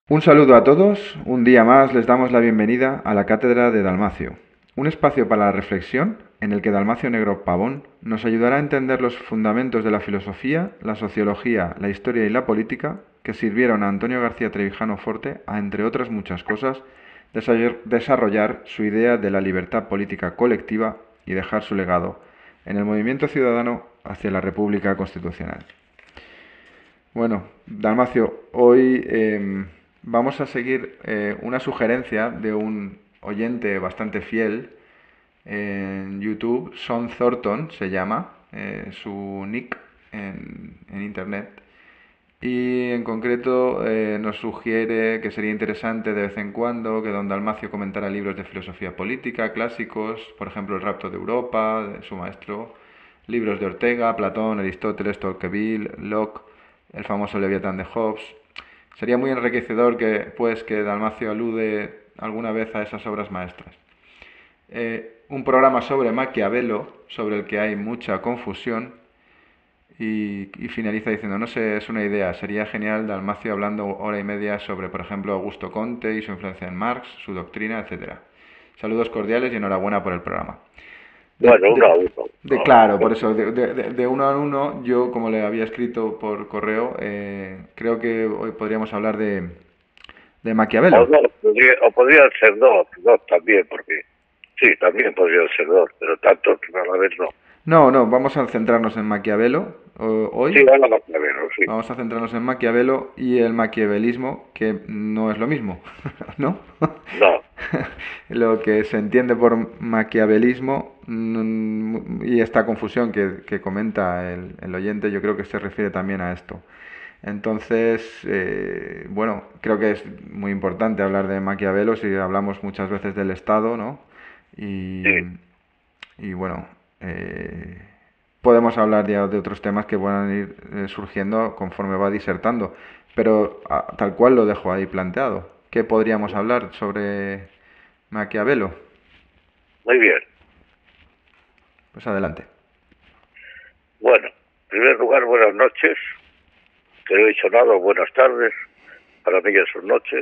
Un saludo a todos, un día más les damos la bienvenida a la Cátedra de Dalmacio, un espacio para la reflexión en el que Dalmacio Negro Pavón nos ayudará a entender los fundamentos de la filosofía, la sociología, la historia y la política que sirvieron a Antonio García Trevijano Forte a, entre otras muchas cosas, desarrollar su idea de la libertad política colectiva y dejar su legado en el movimiento ciudadano hacia la República Constitucional. Bueno, Dalmacio, hoy vamos a seguir una sugerencia de un oyente bastante fiel en YouTube, Sean Thornton se llama, su nick en internet, y en concreto nos sugiere que sería interesante de vez en cuando que don Dalmacio comentara libros de filosofía política, clásicos, por ejemplo El rapto de Europa, de su maestro, libros de Ortega, Platón, Aristóteles, Tocqueville, Locke, el famoso Leviatán de Hobbes. Sería muy enriquecedor que Dalmacio alude alguna vez a esas obras maestras. Un programa sobre Maquiavelo, sobre el que hay mucha confusión, y finaliza diciendo, no sé, es una idea, sería genial Dalmacio hablando hora y media sobre, por ejemplo, Augusto Comte y su influencia en Marx, su doctrina, etcétera. Saludos cordiales y enhorabuena por el programa. Bueno, uno a uno. Claro, por eso, de uno a uno, yo como le había escrito por correo, creo que hoy podríamos hablar de O, Maquiavelo. dos, o podrían ser dos también, porque sí, también podrían ser dos, pero tantos a la vez no. No, no, vamos a centrarnos en Maquiavelo Sí, hoy. van a Maquiavelo, sí. Vamos a centrarnos en Maquiavelo y el maquiavelismo, que no es lo mismo, ¿no? No, Lo que se entiende por maquiavelismo y esta confusión que comenta el oyente, yo creo que se refiere también a esto. Entonces, bueno, creo que es muy importante hablar de Maquiavelo si hablamos muchas veces del Estado, ¿no? sí. Y, y bueno, eh, podemos hablar ya de otros temas que puedan ir surgiendo conforme va disertando, pero tal cual lo dejo ahí planteado. ¿Qué podríamos hablar sobre Maquiavelo? Muy bien. Pues adelante. Bueno, en primer lugar, buenas noches. Que no he dicho nada, buenas tardes. Para mí ya son noches.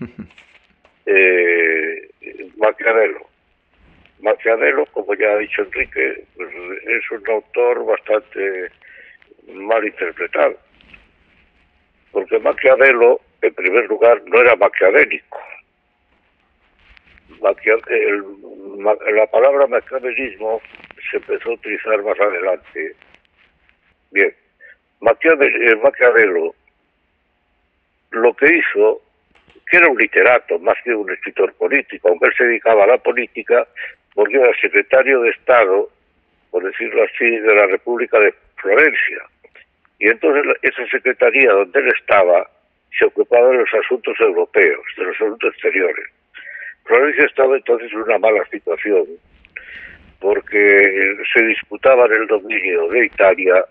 Eh, Maquiavelo. Maquiavelo, como ya ha dicho Enrique, pues es un autor bastante mal interpretado. Porque Maquiavelo, en primer lugar, no era maquiavélico. La palabra maquiavelismo se empezó a utilizar más adelante. Bien, Maquiavelo lo que hizo, que era un literato más que un escritor político, aunque él se dedicaba a la política, porque era secretario de Estado, por decirlo así, de la República de Florencia. Y entonces esa secretaría donde él estaba se ocupaba de los asuntos europeos, de los asuntos exteriores. Florencia estaba entonces en una mala situación porque se disputaban el dominio de Italia,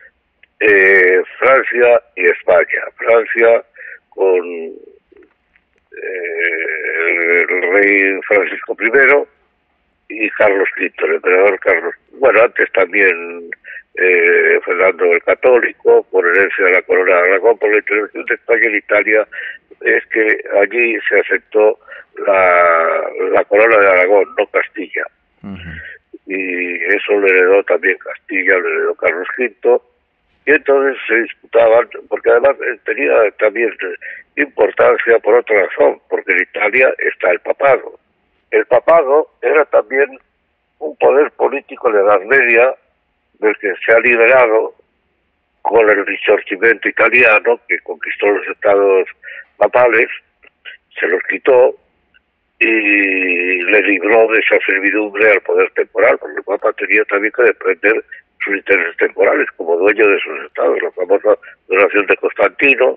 Francia y España. Francia con el rey Francisco I y Carlos V, el emperador Carlos. Bueno, antes también Fernando el Católico, por herencia de la corona de Aragón, por la intervención de España en Italia, es que allí se aceptó la corona de Aragón, no Castilla. Uh-huh. Y eso lo heredó también Castilla, lo heredó Carlos V, y entonces se disputaban, porque además tenía también importancia por otra razón, porque en Italia está el papado. El papado era también un poder político de la Edad Media, del que se ha liberado con el Risorgimento italiano, que conquistó los estados papales, se los quitó y le libró de esa servidumbre al poder temporal, porque el Papa tenía también que defender sus intereses temporales como dueño de sus estados. La famosa donación de Constantino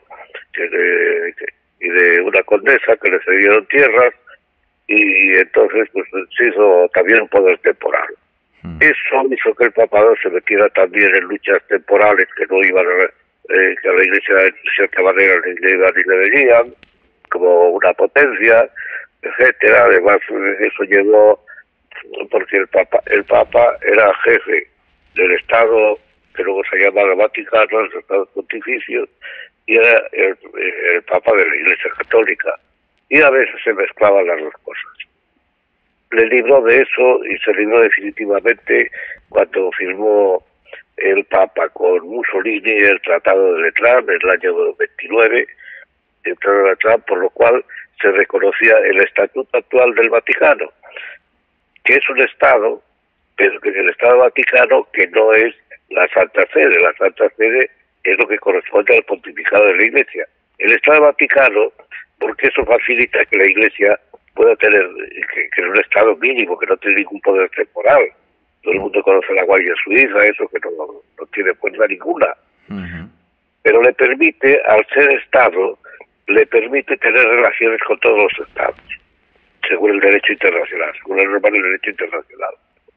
y de una condesa que le cedieron tierras, y entonces pues se hizo también un poder temporal. Eso hizo que el papado se metiera también en luchas temporales que no iban que a la Iglesia de cierta manera le iban y le venían como una potencia, etcétera. Además eso llevó, porque el Papa era jefe del Estado que luego se llamaba Vaticano, los Estados Pontificios, y era el Papa de la Iglesia Católica. Y a veces se mezclaban las dos cosas. Le libró de eso y se libró definitivamente cuando firmó el Papa con Mussolini el Tratado de Letrán en el año 29, el Tratado de Letrán, por lo cual se reconocía el estatuto actual del Vaticano, que es un Estado, pero que es el Estado Vaticano, que no es la Santa Sede. La Santa Sede es lo que corresponde al pontificado de la Iglesia. El Estado Vaticano, porque eso facilita que la Iglesia pueda tener, que es un Estado mínimo, que no tiene ningún poder temporal. Todo el mundo conoce la Guardia Suiza, eso que no tiene fuerza ninguna. Pero le permite, al ser Estado, le permite tener relaciones con todos los Estados, según el derecho internacional, según el normal del derecho internacional.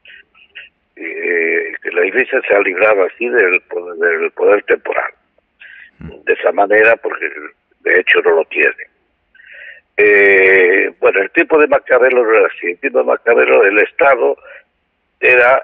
Que la Iglesia se ha librado así del poder temporal. De esa manera, porque de hecho no lo tiene. Bueno, el tiempo de Maquiavelo no era así. El tiempo de Maquiavelo, el Estado era,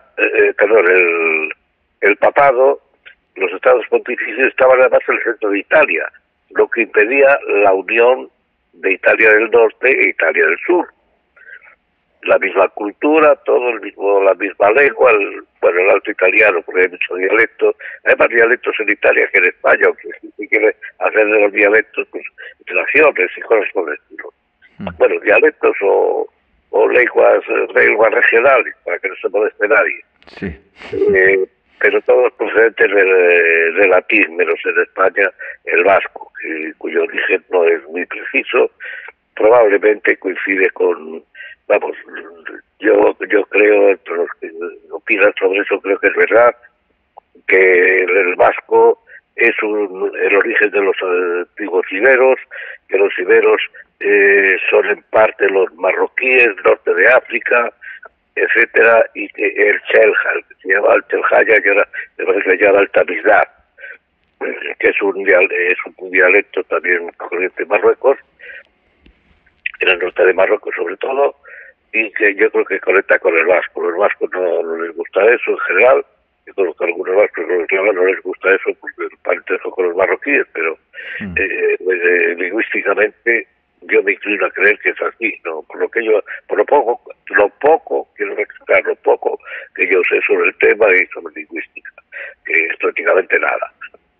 el papado, los Estados Pontificios estaban además en el centro de Italia, lo que impedía la unión de Italia del Norte e Italia del Sur. La misma cultura, todo el mismo, la misma lengua, el alto italiano, porque hay muchos dialectos. Hay más dialectos en Italia que en España, aunque si se quiere hacer de los dialectos, pues, relaciones y cosas por el estilo. Bueno, dialectos o lenguas regionales, para que no se moleste nadie. Sí. Pero todos procedentes de latín, menos en España el vasco, cuyo origen no es muy preciso. Probablemente coincide con... Vamos, yo creo, entre los que opinan sobre eso, creo que es verdad, que el vasco es el origen de los antiguos iberos, que los iberos son en parte los marroquíes, norte de África, etcétera, y que el Chelja, el que se llama el Cheljaya, que ahora me parece que se llama el Tamizdat, que es un dialecto también corriente de Marruecos, en el norte de Marruecos sobre todo, y que yo creo que conecta con el vasco. Los vascos no les gusta eso en general. Yo creo que a algunos vascos no les gusta eso porque el parentesco con los marroquíes, pero lingüísticamente yo me inclino a creer que es así, ¿no? Por lo poco quiero recalcar, lo poco que yo sé sobre el tema y sobre lingüística, que es prácticamente nada.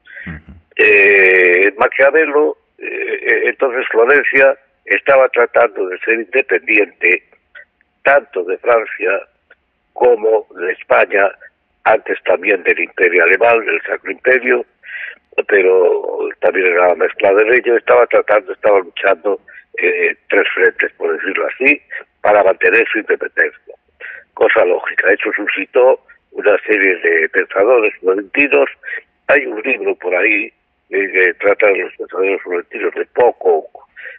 Maquiavelo, entonces Florencia estaba tratando de ser independiente tanto de Francia como de España, antes también del Imperio Alemán, del Sacro Imperio, pero también era mezclado en ello. Estaba luchando tres frentes, por decirlo así, para mantener su independencia. Cosa lógica. Eso suscitó una serie de pensadores florentinos. Hay un libro por ahí que trata de los pensadores florentinos de Poco,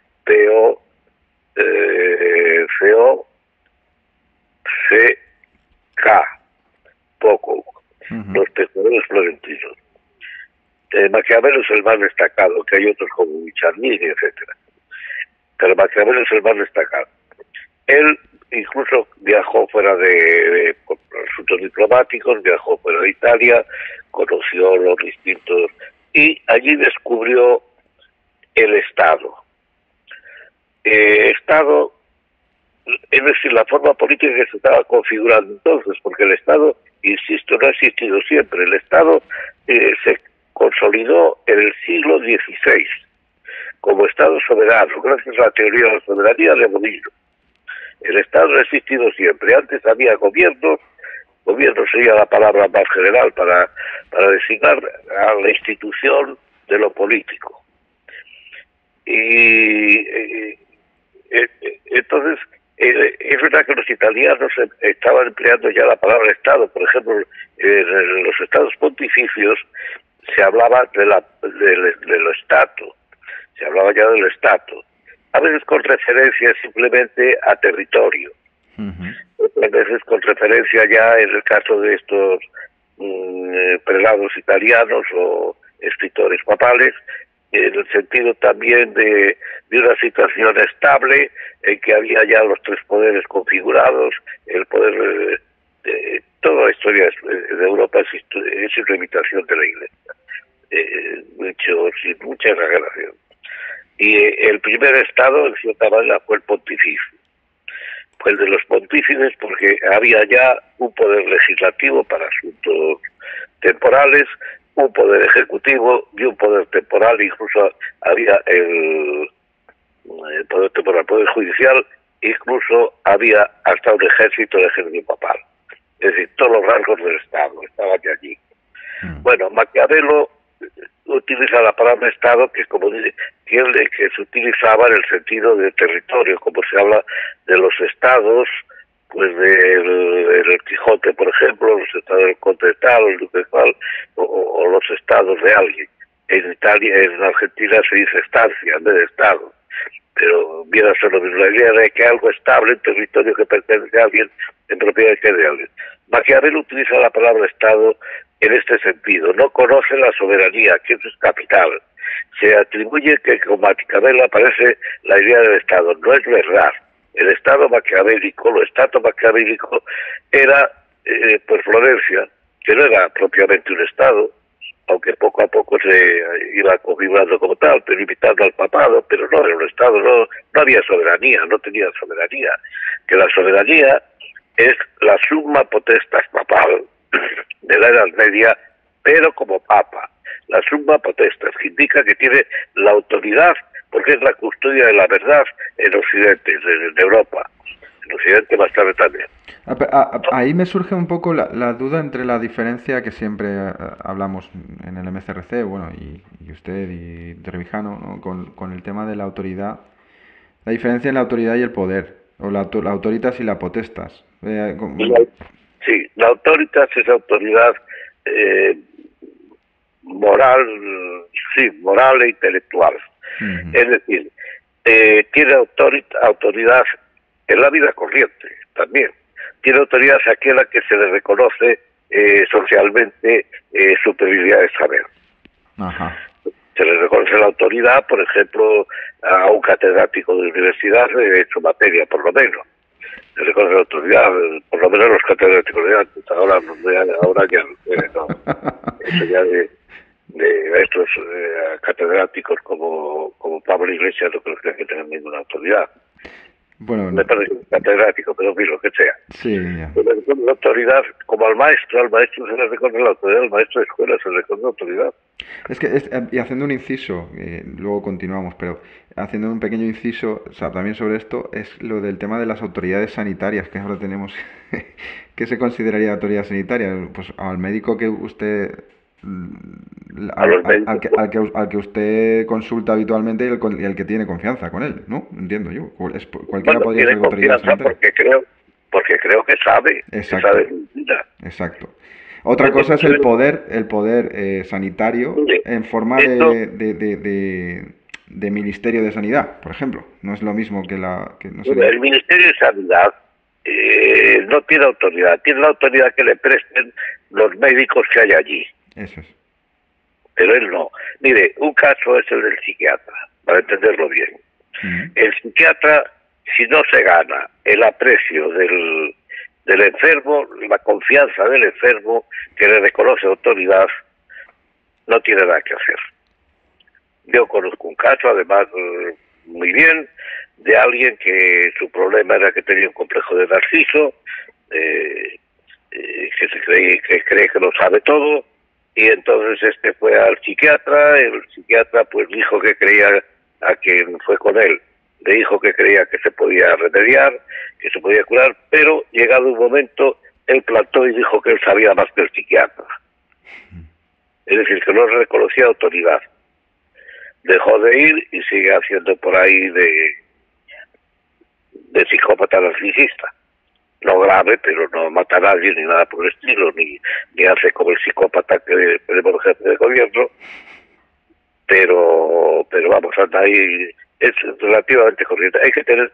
Poco, los pensadores florentinos. Maquiavelo es el más destacado, que hay otros como Guicciardini, etcétera. Pero Maquiavelo es el más destacado. Él incluso viajó fuera por asuntos diplomáticos, viajó fuera de Italia, conoció los distintos, y allí descubrió el Estado. Estado, es decir, la forma política que se estaba configurando entonces, porque el Estado, insisto, no ha existido siempre. El Estado se consolidó en el siglo XVI como Estado soberano, gracias a la teoría de la soberanía de Bodino. El Estado no ha existido siempre. Antes había gobierno sería la palabra más general para designar a la institución de lo político. Y entonces, es verdad que los italianos estaban empleando ya la palabra Estado. Por ejemplo, en los Estados Pontificios se hablaba del Stato, se hablaba ya del Stato, a veces con referencia simplemente a territorio, a veces con referencia ya, en el caso de estos prelados italianos o escritores papales, en el sentido también de una situación estable en que había ya los tres poderes configurados, el poder todo la historia de Europa es una imitación de la Iglesia, hecho sin mucha exageración. Y el primer estado, en cierta manera, fue el pontificio. Fue el de los pontífices porque había ya un poder legislativo para asuntos temporales, un poder ejecutivo y un poder temporal, incluso había el poder temporal, poder judicial, incluso había hasta un ejército papal. Es decir, todos los rasgos del Estado estaban allí. Bueno, Maquiavelo utiliza la palabra Estado, que como dice, que se utilizaba en el sentido de territorio, como se habla de los estados, pues del Quijote, por ejemplo, los estados del Conde de tal, el Duque de tal, o los estados de alguien. En Italia, en Argentina se dice estancia en vez de estado, pero viene a ser lo mismo. La idea de que algo estable, un territorio que pertenece a alguien, en propiedad que es de alguien. Maquiavelo utiliza la palabra Estado en este sentido. No conoce la soberanía, que eso es capital. Se atribuye que con Maquiavelo aparece la idea del Estado. No es verdad. El Estado maquiavélico, lo Estado maquiavélico, era pues Florencia, que no era propiamente un Estado, aunque poco a poco se iba configurando como tal, pero imitando al papado, pero no era un Estado, no había soberanía, no tenía soberanía. Que la soberanía es la summa potestas papal de la Edad Media, pero como papa. La summa potestas, que indica que tiene la autoridad, porque es la custodia de la verdad en Occidente, en Europa. En Occidente más tarde también. Ahí me surge un poco la duda entre la diferencia que siempre hablamos en el MCRC, bueno, y usted y Trevijano, ¿no? con el tema de la autoridad, la diferencia en la autoridad y el poder, o la autoritas y la potestas. Sí, la autoritas es autoridad moral, sí, moral e intelectual. Es decir, tiene autoridad en la vida corriente también. Tiene autoridad aquella que se le reconoce socialmente superioridad de saber. Ajá. Se le reconoce la autoridad, por ejemplo, a un catedrático de universidad de su materia, por lo menos. Se le reconoce la autoridad, por lo menos los catedráticos de antes. Ahora ya no. Eso ya de estos catedráticos como Pablo Iglesias no creo que tengan ninguna autoridad. Bueno, me parece catedrático, pero lo que sea. Sí, ya. La autoridad, como al maestro se le reconoce la autoridad, al maestro de escuela se le reconoce la autoridad. Es que, y haciendo un inciso, luego continuamos, pero haciendo un pequeño inciso, o sea, también sobre esto, es lo del tema de las autoridades sanitarias que ahora tenemos. ¿Qué se consideraría autoridad sanitaria? Pues al médico que usted... Al que usted consulta habitualmente y el que tiene confianza con él, ¿no? Entiendo yo. Cualquiera podría ser autoridad sanitaria. Porque creo que sabe. Exacto. Que sabe. Exacto. Otra cosa es el poder sanitario en forma de Ministerio de Sanidad, por ejemplo. No es lo mismo que la... no sé. El Ministerio de Sanidad no tiene autoridad. Tiene la autoridad que le presten los médicos que hay allí. Eso es. Pero él no. Mire, un caso es el del psiquiatra, para entenderlo bien. El psiquiatra, si no se gana el aprecio del enfermo, la confianza del enfermo, que le reconoce autoridad, no tiene nada que hacer. Yo conozco un caso, además, muy bien, de alguien que su problema era que tenía un complejo de Narciso, que cree que lo sabe todo, y entonces fue al psiquiatra. El psiquiatra pues dijo que creía, a quien fue con él, le dijo que creía que se podía remediar, que se podía curar, pero llegado un momento, él plantó y dijo que él sabía más que el psiquiatra. Es decir, que no reconocía autoridad. Dejó de ir y sigue haciendo por ahí de psicópata narcisista. No grave, pero no mata a nadie ni nada por el estilo, ni hace como el psicópata que tenemos jefe de gobierno, pero vamos, anda ahí, es relativamente corriente. Hay que tener,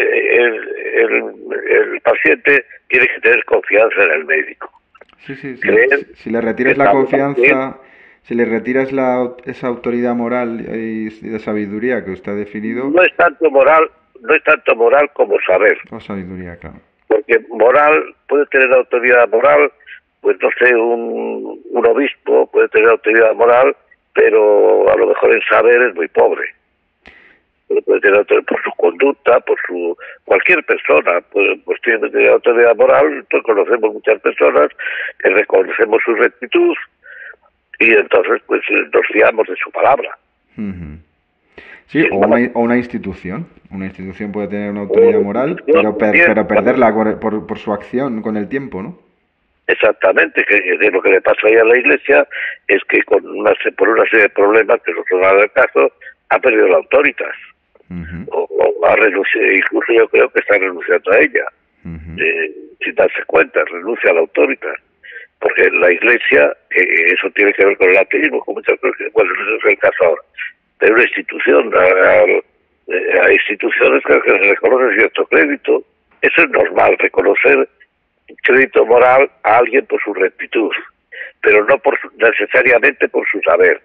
el paciente tiene que tener confianza en el médico. Sí. Si le retiras la confianza, si le retiras esa autoridad moral y de sabiduría que usted ha definido... No es tanto moral como saber. O sabiduría, claro. Porque moral, puede tener autoridad moral pues no sé, un obispo puede tener autoridad moral, pero a lo mejor en saber es muy pobre. Pero puede tener autoridad por su conducta, por su... Cualquier persona pues tiene que tener autoridad moral. Entonces conocemos muchas personas que reconocemos su rectitud y entonces pues nos fiamos de su palabra. Ujú. Sí, o una institución. Una institución puede tener una autoridad moral, pero perderla por su acción con el tiempo, ¿no? Exactamente, que de lo que le pasa ahí a la Iglesia es que por una serie de problemas que no son nada del caso, ha perdido la autoridad. O ha renunciado, incluso yo creo que está renunciando a ella, sin darse cuenta, renuncia a la autoridad. Porque la Iglesia, eso tiene que ver con el ateísmo, con muchas cosas, bueno, no es el caso ahora, pero una institución, hay instituciones que se reconocen cierto crédito. Eso es normal, reconocer crédito moral a alguien por su rectitud, pero no necesariamente por su saber.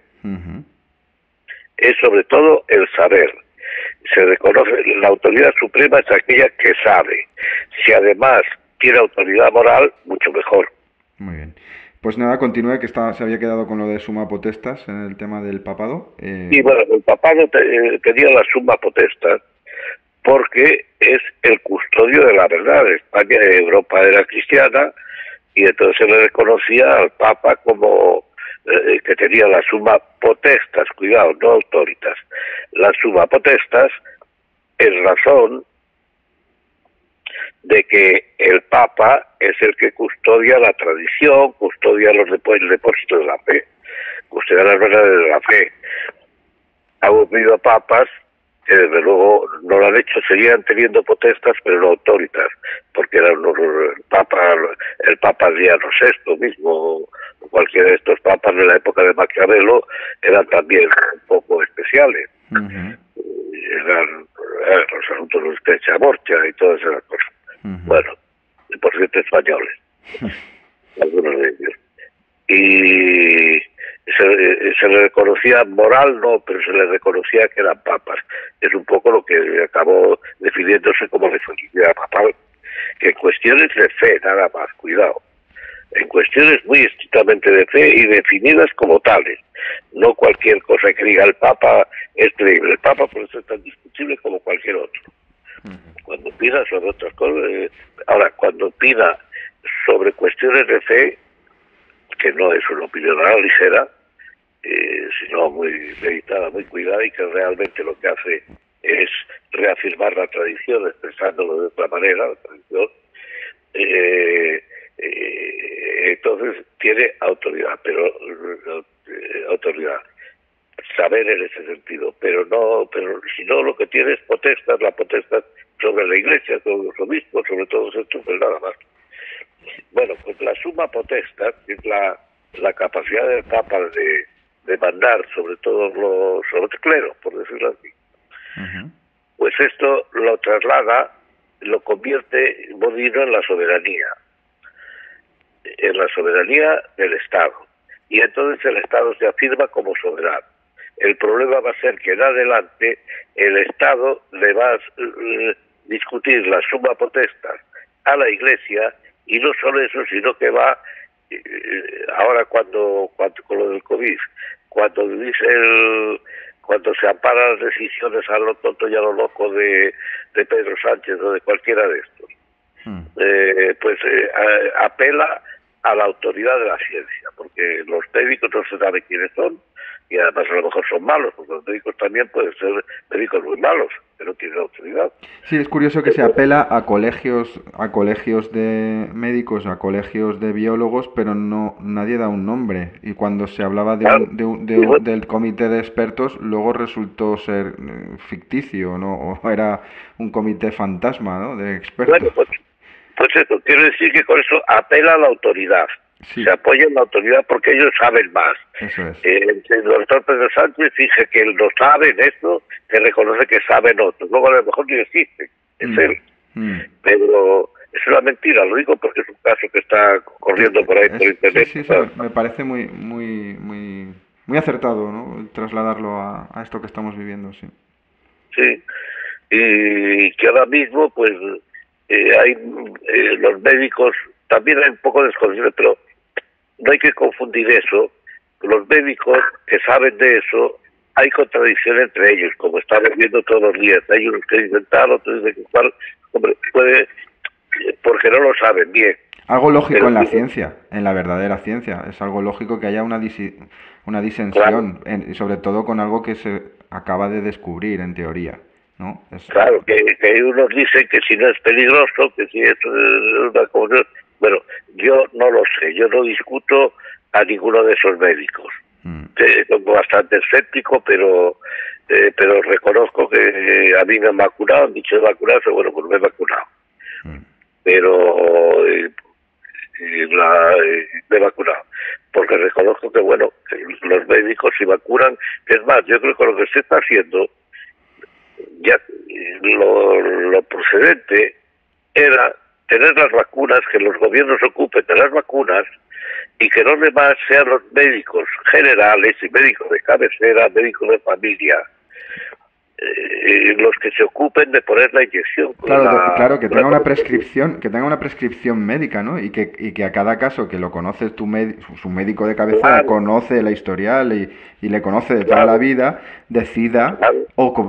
Es sobre todo el saber. Se reconoce, la autoridad suprema es aquella que sabe. Si además tiene autoridad moral, mucho mejor. Muy bien. Pues nada, continúe, que se había quedado con lo de summa potestas en el tema del papado. Y bueno, el papado tenía la summa potestas porque es el custodio de la verdad. España, Europa era cristiana y entonces se le reconocía al Papa como que tenía la summa potestas, cuidado, no autoritas, la summa potestas en razón de que el Papa es el que custodia la tradición, custodia los depósitos de la fe, custodia las verdades de la fe. Ha habido papas que desde luego no lo han hecho, seguían teniendo potestas, pero no autoritas, porque eran el Papa Adriano VI mismo, o cualquiera de estos papas de la época de Maquiavelo, eran también un poco especiales. Eran los asuntos de Streccia Morcha y todas esas cosas. Bueno, y por cierto españoles, algunos de ellos. Y se le reconocía moral, no, pero se le reconocía que eran papas. Es un poco lo que acabó definiéndose como legitimidad papal, que en cuestiones de fe, nada más, cuidado, en cuestiones muy estrictamente de fe y definidas como tales, no cualquier cosa que diga el Papa es creíble. El Papa por eso es tan discutible como cualquier otro. Cuando opina sobre otras cosas, ahora, cuando opina sobre cuestiones de fe, que no es una opinión a la ligera, sino muy meditada, muy cuidada, y que realmente lo que hace es reafirmar la tradición, expresándolo de otra manera, la tradición, entonces tiene autoridad, pero autoridad, saber en ese sentido, pero si no, lo que tiene es potestad, la potestad sobre la Iglesia, sobre los obispos, sobre todos estos, pues nada más. Bueno, pues la summa potestad, que es la capacidad del Papa de mandar sobre todo sobre el clero, por decirlo así, pues esto lo traslada, lo convierte Bodino en la soberanía del Estado, y entonces el Estado se afirma como soberano. El problema va a ser que en adelante el Estado le va a discutir la summa potestad a la Iglesia, y no solo eso, sino que va, ahora cuando con lo del COVID, cuando se amparan las decisiones a lo tonto y a lo loco de Pedro Sánchez o de cualquiera de estos, apela a la autoridad de la ciencia, porque los médicos no se sabe quiénes son, y además a lo mejor son malos, porque los médicos también pueden ser médicos muy malos, que no tienen autoridad. Sí, es curioso que se apela a colegios de médicos, a colegios de biólogos, pero nadie da un nombre. Y cuando se hablaba del comité de expertos, luego resultó ser ficticio, ¿no? O era un comité fantasma, ¿no?, de expertos. Bueno, pues eso, quiero decir que con eso apela a la autoridad. Sí. Se apoya en la autoridad porque ellos saben más. Eso es. El doctor Pedro Sánchez dice que él no sabe en esto, que reconoce que saben otros. Luego a lo mejor ni existe, es él. Pero es una mentira, lo digo porque es un caso que está corriendo por ahí por internet. Sí, me parece muy acertado, ¿no?, trasladarlo a esto que estamos viviendo, sí. Sí, y que ahora mismo pues hay los médicos, también hay un poco de desconocimiento, pero no hay que confundir eso. Los médicos que saben de eso, hay contradicción entre ellos, como estamos viendo todos los días. Hay unos que dicen tal, otros dicen cual, hombre, puede, porque no lo saben bien. Algo lógico Pero en la sí, ciencia, en la verdadera ciencia. Es algo lógico que haya una claro, disensión, sobre todo con algo que se acaba de descubrir, en teoría, ¿no? claro, que unos dicen que si no es peligroso, que si es una cosa... Bueno, yo no lo sé, yo no discuto a ninguno de esos médicos. Soy bastante escéptico, pero reconozco que a mí me han vacunado, han dicho de vacunarse, bueno, pues me he vacunado. Pero me he vacunado. Porque reconozco que, bueno, que los médicos si vacunan, es más, yo creo que lo que se está haciendo, ya lo procedente era tener las vacunas, que los gobiernos se ocupen de las vacunas y que los demás sean los médicos generales y médicos de cabecera, médicos de familia, los que se ocupen de poner la inyección. Claro, que tenga una prescripción médica, ¿no? Y que a cada caso que lo conoces su médico de cabecera Claro, conoce la historial y le conoce de toda la claro, vida, decida claro,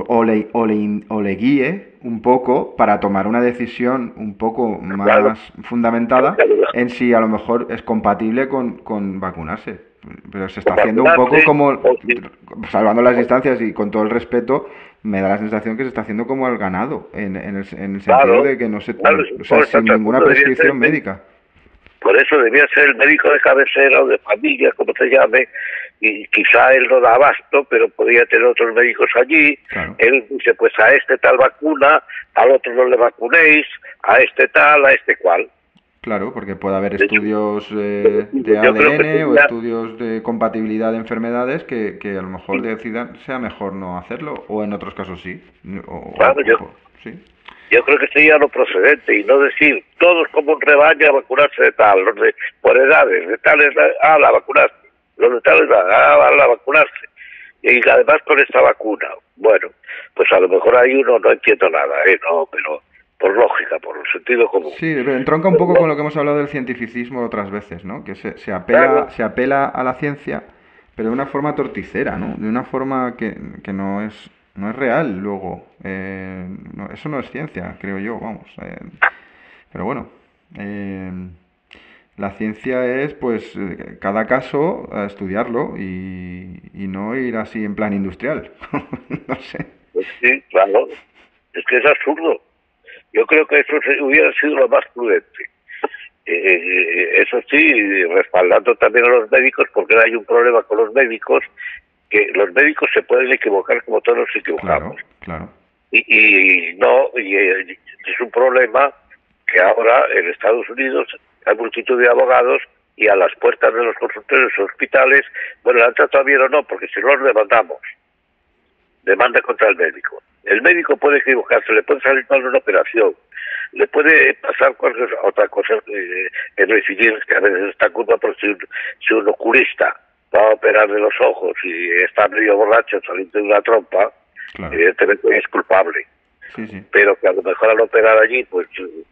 o le guíe un poco para tomar una decisión un poco claro, más fundamentada claro, en si a lo mejor es compatible con vacunarse. Pero se está con haciendo un poco vacunarse, como, o si, salvando las o- distancias y con todo el respeto, me da la sensación que se está haciendo como al ganado, en el sentido claro, de que no se, claro, o sea, por sin hasta ninguna punto debía ser prescripción médica. por eso debía ser el médico de cabecera o de familia, como se llame, y quizá él no da abasto, pero podría tener otros médicos allí. Claro, Él dice, pues a este tal vacuna, al otro no le vacunéis, a este tal, a este cual. claro, porque puede haber De hecho, estudios de yo creo que ADN o sería, estudios de compatibilidad de enfermedades que a lo mejor decidan sea mejor no hacerlo, o en otros casos sí. claro, Sí, yo creo que sería lo procedente y no decir todos como un rebaño a vacunarse de tal, los de por edades, de tales, la vacunarse, los de tales, la vacunarse. Y además con esta vacuna, bueno, pues a lo mejor hay uno, no entiendo nada, no, pero por lógica, por sentido común. sí, entronca un Pero poco no, con lo que hemos hablado del cientificismo otras veces, ¿no? Que se apela, claro, se apela a la ciencia, pero de una forma torticera, ¿no? De una forma que no es real luego. Eso no es ciencia, creo yo, vamos. Pero bueno, eh, la ciencia es, pues, cada caso a estudiarlo y no ir así en plan industrial. No sé. pues sí, claro, es que es absurdo. Yo creo que eso hubiera sido lo más prudente. Eso sí, respaldando también a los médicos, porque hay un problema con los médicos, que los médicos se pueden equivocar como todos nos equivocamos. Claro, claro. Y no, es un problema que ahora en Estados Unidos hay multitud de abogados y a las puertas de los consultorios y hospitales, bueno, la han tratado bien o no, porque si no los demandamos, demanda contra el médico. El médico puede equivocarse, le puede salir mal una operación, le puede pasar cualquier otra cosa en recibir, que a veces está culpa por si un oculista va a operar de los ojos y está medio borracho saliendo de una trompa, Claro. evidentemente es culpable. Sí, sí. Pero que a lo mejor al operar allí, pues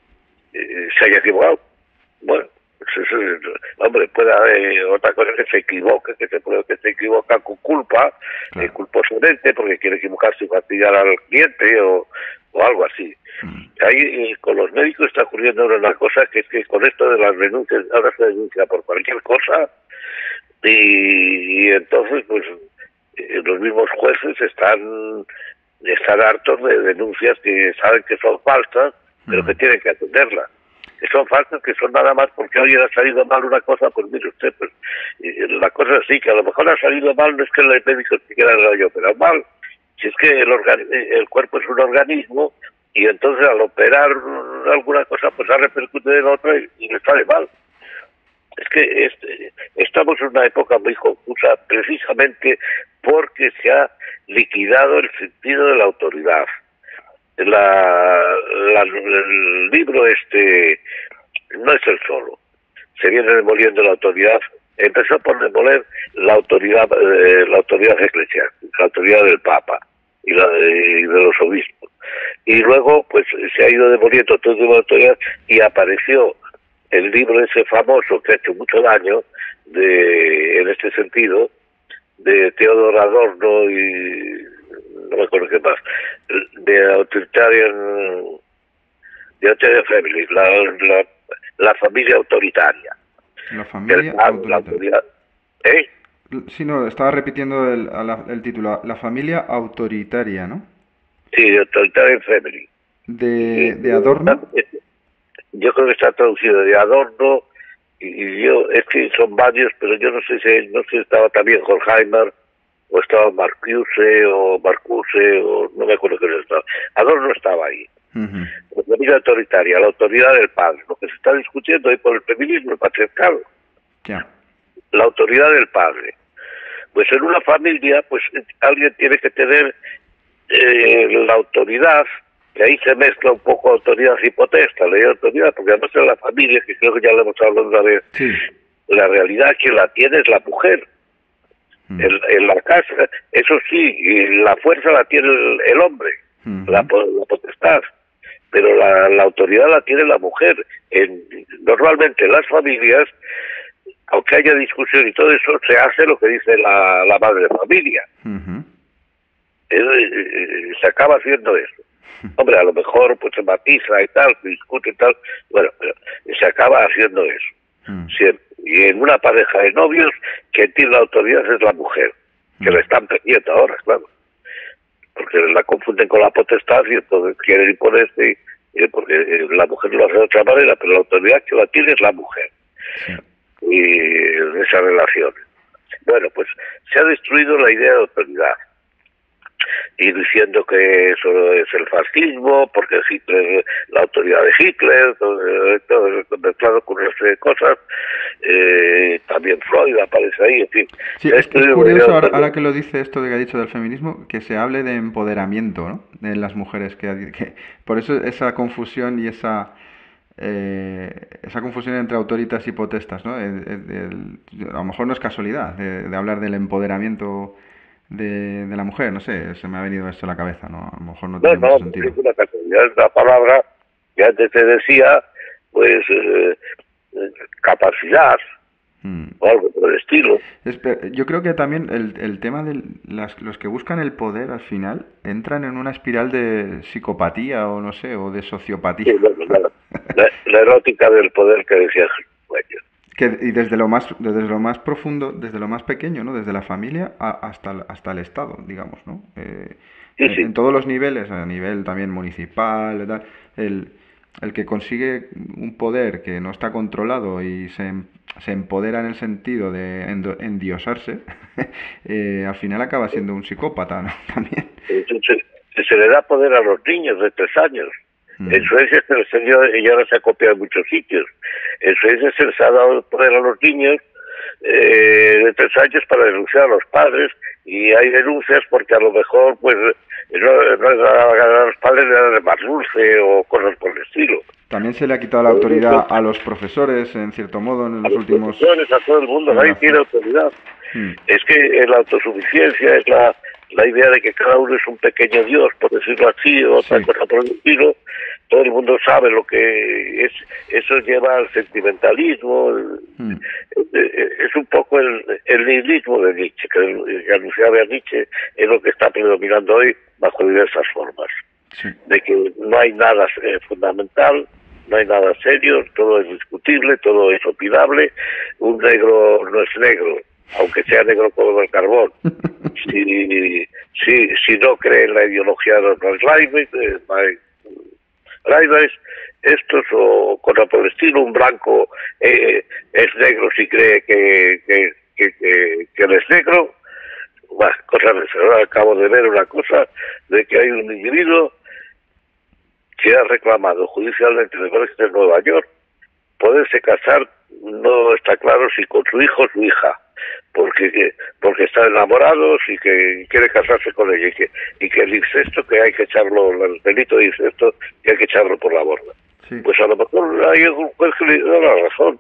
se haya equivocado. Bueno, pues hombre, puede haber otra cosa que se equivoque, que se pruebe que se equivoca con culpa, Claro. culposamente, porque quiere equivocarse y fastidiar al cliente o algo así. Ahí con los médicos está ocurriendo una cosa, que es que con esto de las denuncias, ahora se denuncia por cualquier cosa, y entonces, pues, los mismos jueces están hartos de denuncias que saben que son falsas, pero que tienen que atenderlas. Que son falsas, que son nada más porque a alguien ha salido mal una cosa, pues mire usted, pues la cosa es así, que a lo mejor ha salido mal, no es que el médico siquiera lo haya operado mal, si es que el cuerpo es un organismo y entonces al operar alguna cosa, pues ha repercutido en otra y le sale mal. Es que estamos en una época muy confusa precisamente porque se ha liquidado el sentido de la autoridad. El libro no es el solo. Se viene demoliendo la autoridad. Empezó por demoler la autoridad eclesiástica, la autoridad del Papa y de los obispos. Y luego, pues, se ha ido demoliendo toda la autoridad y apareció el libro ese famoso que ha hecho mucho daño en este sentido, de Theodor Adorno y no me acuerdo qué más, de Authoritarian Family, la familia autoritaria. La familia autoritaria. autoridad, ¿eh? Sí, no, estaba repitiendo el título. La familia autoritaria, ¿no? Sí, de Authoritarian Family. ¿De Adorno? Yo creo que está traducido de Adorno, y yo, es que son varios, pero yo no sé si estaba también Horkheimer, o estaba Marcuse, o no me acuerdo quién estaba. Adorno estaba ahí. La familia autoritaria, la autoridad del padre, lo que se está discutiendo ahí por el feminismo, el patriarcado. Ya. La autoridad del padre. Pues en una familia, pues alguien tiene que tener la autoridad, que ahí se mezcla un poco autoridad y potestad, la autoridad, porque además en la familia, que creo que ya lo hemos hablado una vez, sí. La realidad que la tiene es la mujer. En la casa, eso sí, y la fuerza la tiene el hombre, la potestad, pero la autoridad la tiene la mujer. Normalmente en las familias, aunque haya discusión y todo eso, se hace lo que dice la madre de familia. Se acaba haciendo eso. Hombre, a lo mejor pues se matiza y tal, se discute y tal, bueno, pero se acaba haciendo eso. Siempre. Y en una pareja de novios, quien tiene la autoridad es la mujer, que la están perdiendo ahora, claro. Porque la confunden con la potestad y entonces quieren imponerse, porque la mujer lo hace de otra manera, pero la autoridad que la tiene es la mujer. Y en esas relaciones. Bueno, pues se ha destruido la idea de autoridad. Y diciendo que eso es el fascismo, porque Hitler, la autoridad de Hitler, todo mezclado con una serie de cosas, también Freud aparece ahí, en fin. Sí, es curioso, ahora que lo dice esto de que ha dicho del feminismo, que se hable de empoderamiento, ¿no? De las mujeres, por eso esa confusión y esa confusión entre autoritas y potestas, ¿no? A lo mejor no es casualidad de hablar del empoderamiento de la mujer, no sé, se me ha venido esto a la cabeza, ¿no? A lo mejor no tiene mucho sentido. Es una casualidad, es la palabra que antes te decía, pues, capacidad, o algo por el estilo. Yo creo que también el tema de los que buscan el poder al final entran en una espiral de psicopatía o no sé, o de sociopatía. Sí, claro. La erótica del poder que decía y desde lo más profundo, desde lo más pequeño, ¿no? Desde la familia hasta el Estado, digamos, ¿no? En todos los niveles, a nivel también municipal, tal, el que consigue un poder que no está controlado y se empodera en el sentido de endiosarse, al final acaba siendo un psicópata, ¿no? También. Se le da poder a los niños de 3 años. En Suecia se les enseñó, y ahora se ha copiado en muchos sitios. En Suecia se les ha dado poder a los niños de 3 años para denunciar a los padres, y hay denuncias porque a lo mejor pues no es a los padres de más dulce o cosas por el estilo. También se le ha quitado la autoridad a los profesores, en cierto modo, en los últimos... A todo el mundo, nadie tiene autoridad. Es que la autosuficiencia es la idea de que cada uno es un pequeño dios, por decirlo así, o otra cosa por el estilo. Todo el mundo sabe lo que es. Eso lleva al sentimentalismo. Es un poco el nihilismo de Nietzsche, que anunciaba a Nietzsche, es lo que está predominando hoy bajo diversas formas. De que no hay nada fundamental, no hay nada serio, todo es discutible, todo es opinable. Un negro no es negro, aunque sea negro como el carbón. Si no cree en la ideología de los Leibniz, estos o cosas por el estilo, un blanco es negro si cree que él es negro. Bueno, cosas de eso. Ahora acabo de ver una cosa de que hay un individuo que ha reclamado judicialmente de Nueva York poderse casar, no está claro si con su hijo o su hija, porque están enamorados y que quiere casarse con ella, y que el incesto, que hay que echarlo, el delito de incesto, que hay que echarlo por la borda. Pues a lo mejor hay un juez que le da la razón.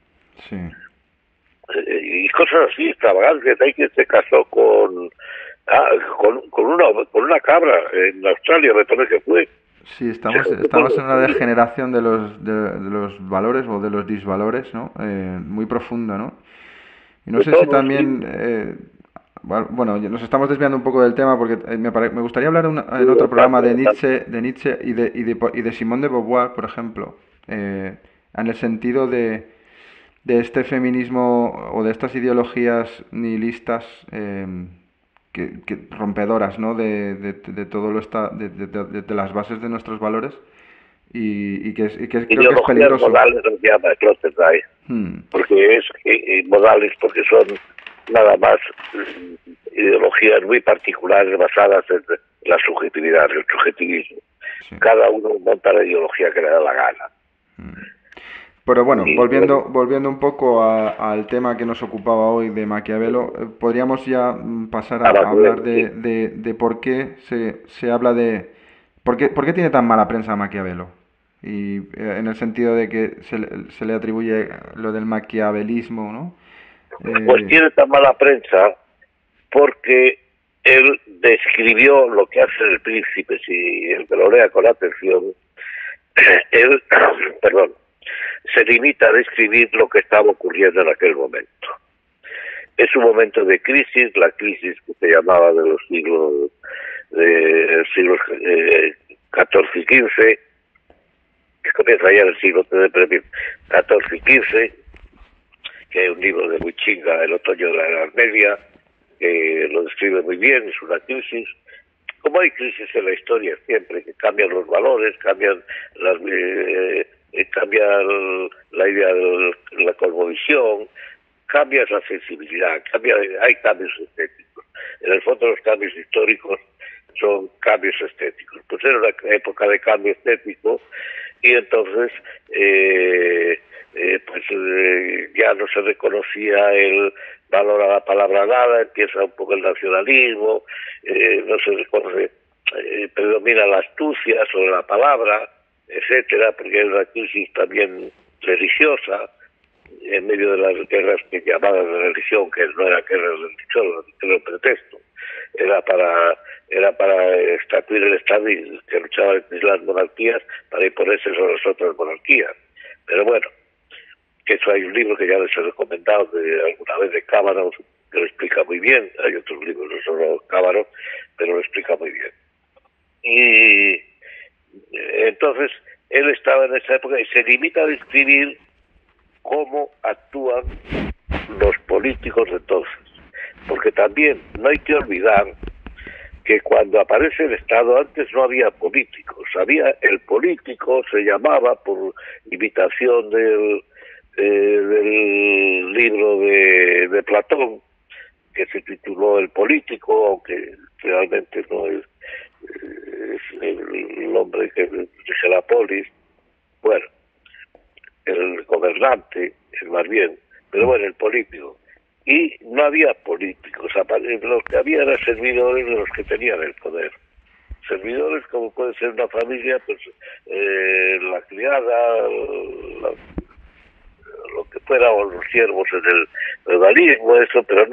Y cosas así extravagantes. Hay quien se casó con una cabra en Australia, me parece que fue. Sí, estamos en una degeneración de los valores o de los disvalores, ¿no? Muy profunda, ¿no? Y no De sé si todos, sí. también, bueno, nos estamos desviando un poco del tema porque me gustaría hablar Sí, en otro programa bastante, bastante. De Nietzsche y de Simone de Beauvoir, por ejemplo, en el sentido de este feminismo o de estas ideologías nihilistas rompedoras, ¿no? De todo de las bases de nuestros valores creo que es Ideologías peligroso. modales los llama Sloterdijk, Hmm, porque es modales porque son nada más ideologías muy particulares basadas en la subjetividad, el subjetivismo. sí. Cada uno monta la ideología que le da la gana. Pero bueno, Y bueno, volviendo un poco al tema que nos ocupaba hoy de Maquiavelo, podríamos ya pasar ahora a que hablar vemos, sí. de por qué se habla de... por qué tiene tan mala prensa Maquiavelo? Y en el sentido de que se le atribuye lo del maquiavelismo, ¿no? Pues Eh, tiene tan mala prensa porque él describió lo que hace el príncipe, si el que lo lea con atención, él, perdón, se limita a describir lo que estaba ocurriendo en aquel momento. Es un momento de crisis, la crisis que se llamaba de los siglos XIV y XV, que comienza ya en el siglo XIV y XV, que hay un libro de Huichinga, El otoño de la Edad Media, que lo describe muy bien, es una crisis. Como hay crisis en la historia siempre, que cambian los valores, cambian la idea de la cosmovisión, cambia la sensibilidad, hay cambios estéticos. En el fondo los cambios históricos son cambios estéticos. Pues era una época de cambio estético y entonces ya no se reconocía el valor a la palabra dada, empieza un poco el nacionalismo, no se reconoce, predomina la astucia sobre la palabra, etcétera, porque hay una crisis también religiosa en medio de las guerras que llamaban de religión, que no eran guerras de religión, era un pretexto, era para estatuir el Estado y que luchaban entre las monarquías para imponerse sobre las otras monarquías. Pero bueno, que eso hay un libro que ya les he recomendado alguna vez de Cámara, que lo explica muy bien, hay otros libros, no solo Cámara, pero lo explica muy bien. Y entonces él estaba en esa época y se limita a describir cómo actúan los políticos de entonces. Porque también no hay que olvidar que cuando aparece el Estado antes no había políticos, había el político, se llamaba por imitación del libro de Platón, que se tituló El Político, aunque realmente no es el hombre que dirige la polis, bueno, el gobernante, es más bien, pero bueno, el político. Y no había políticos, los que había eran servidores de los que tenían el poder. Servidores como puede ser una familia, pues la criada, lo que fuera, o los siervos en el feudalismo, eso, pero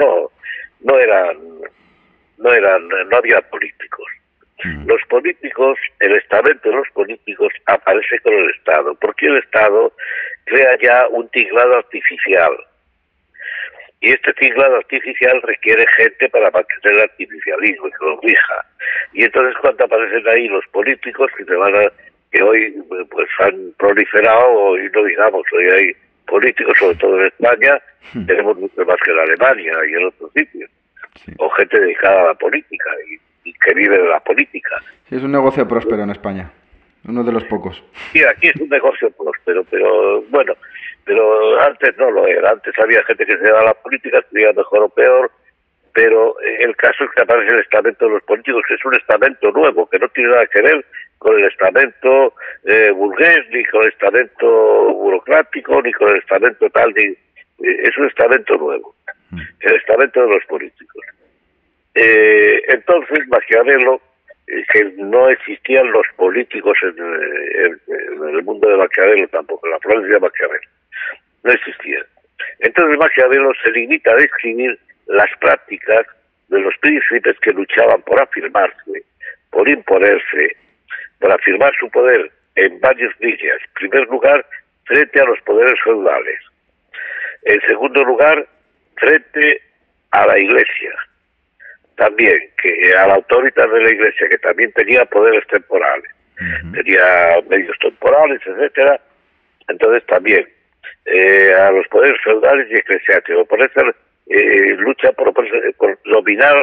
no había políticos. Los políticos, el estamento de los políticos aparece con el Estado, porque el Estado crea ya un tinglado artificial. Y este tinglado artificial requiere gente para mantener el artificialismo y que lo rija. Y entonces cuando aparecen ahí los políticos que hoy pues han proliferado, y no digamos, hoy hay políticos, sobre todo en España, tenemos mucho más que en Alemania y en otros sitios, sí. o gente dedicada a la política y que vive de la política. Sí, es un negocio próspero en España, uno de los pocos. Sí, aquí es un negocio próspero, pero bueno, pero antes no lo era. Antes había gente que se daba a la política, estudiaba mejor o peor, pero el caso es que aparece el estamento de los políticos, que es un estamento nuevo, que no tiene nada que ver con el estamento burgués, ni con el estamento burocrático, ni con el estamento tal, es un estamento nuevo, el estamento de los políticos. Entonces, Maquiavelo, que no existían los políticos en el mundo de Maquiavelo tampoco, en la Francia de Maquiavelo, no existían. Entonces Maquiavelo se limita a describir las prácticas de los príncipes que luchaban por afirmarse, por imponerse, por afirmar su poder en varias líneas. En primer lugar, frente a los poderes feudales. En segundo lugar, frente a la Iglesia. También, que a la autoridad de la Iglesia, que también tenía poderes temporales. Tenía medios temporales, etcétera. Entonces también a los poderes feudales y eclesiásticos. Por eso lucha por dominar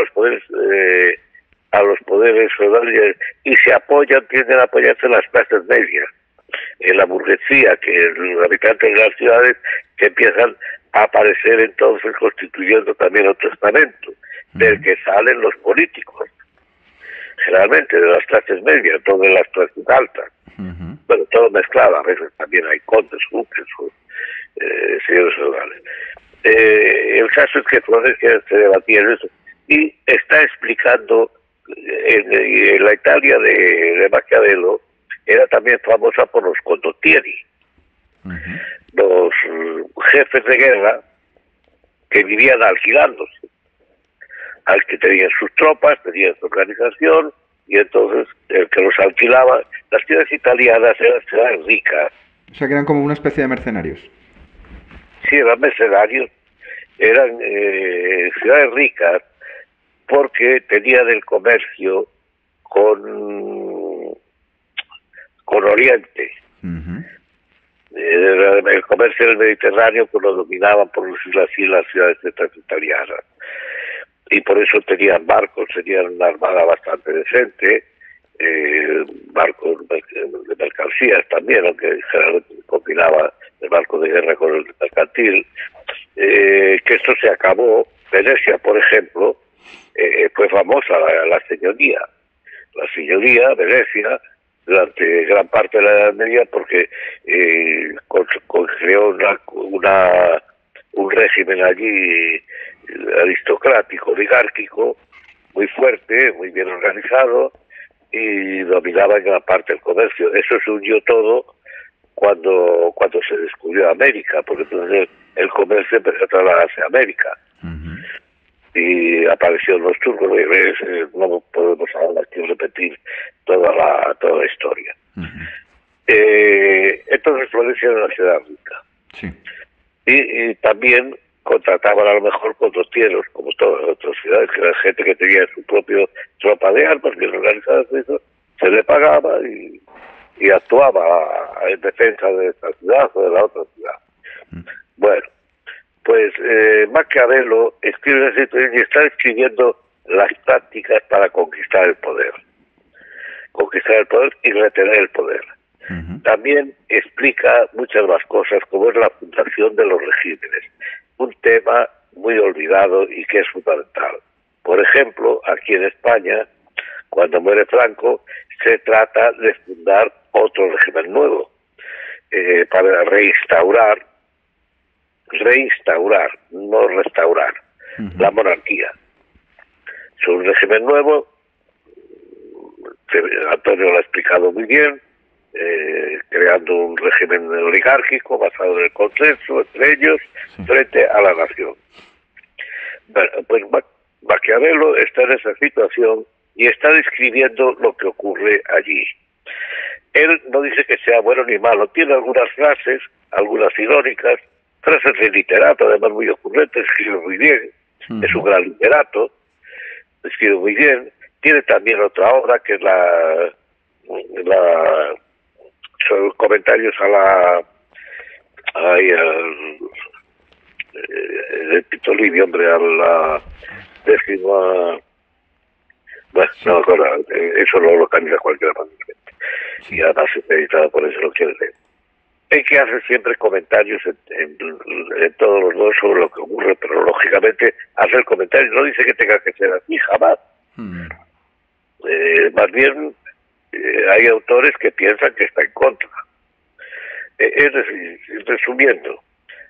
a los poderes feudales y se tienden a apoyarse en las clases medias, en la burguesía, que los habitantes de las ciudades que empiezan a aparecer entonces constituyendo también otro estamento, del que salen los políticos, generalmente de las clases medias, no de las clases altas. Bueno, todo mezclado, a veces también hay condes, duques, señores feudales. El caso es que Florencia se debatía en eso y está explicando en la Italia de Maquiavelo era también famosa por los condottieri, los jefes de guerra que vivían alquilándose, al que tenían sus tropas, tenían su organización, y entonces el que los alquilaba. Las ciudades italianas eran ciudades ricas. O sea, que eran como una especie de mercenarios. Sí, eran mercenarios, eran ciudades ricas porque tenían el comercio con Oriente. El comercio del Mediterráneo pues lo dominaban, por decirlo así, las ciudades italianas. Y por eso tenían barcos, tenían una armada bastante decente, barcos de mercancías también, aunque generalmente combinaba el barco de guerra con el mercantil, que esto se acabó. Venecia, por ejemplo, fue famosa la señoría. La señoría, Venecia, durante gran parte de la Edad Media, porque creó un régimen allí aristocrático, oligárquico, muy fuerte, muy bien organizado, y dominaba en gran parte el comercio. Eso se hundió todo cuando se descubrió América, porque entonces el comercio empezó a trasladarse a América. Y aparecieron los turcos. No podemos ahora aquí repetir toda la historia. Entonces Florencia era una ciudad rica. Sí. Y también contrataban a lo mejor condottieros, como todas las otras ciudades, que era gente que tenía su propia tropa de armas, bien organizadas, eso, se le pagaba y actuaba en defensa de esta ciudad o de la otra ciudad. Bueno, pues Maquiavelo escribe y está escribiendo las tácticas para conquistar el poder y retener el poder. También explica muchas más cosas, como es la fundación de los regímenes, un tema muy olvidado y que es fundamental. Por ejemplo, aquí en España, cuando muere Franco, se trata de fundar otro régimen nuevo, para reinstaurar, no restaurar, la monarquía. Es un régimen nuevo, Antonio lo ha explicado muy bien, creando un régimen oligárquico basado en el consenso entre ellos, frente a la nación. Bueno, pues Maquiavelo está en esa situación y está describiendo lo que ocurre allí. Él no dice que sea bueno ni malo, tiene algunas frases, algunas irónicas, frases de literato, además muy ocurrentes, escribe muy bien, es un gran literato, escribe muy bien. Tiene también otra obra que es son comentarios el Tito Livio, hombre, a la décima. Bueno, no me acuerdo, eso lo localiza cualquiera fácilmente. Y además es editado, por eso lo quiere leer. Hay que hacer siempre comentarios en todos los dos sobre lo que ocurre, pero lógicamente hacer comentarios no dice que tenga que ser así, jamás. Más bien hay autores que piensan que está en contra. Es decir, resumiendo,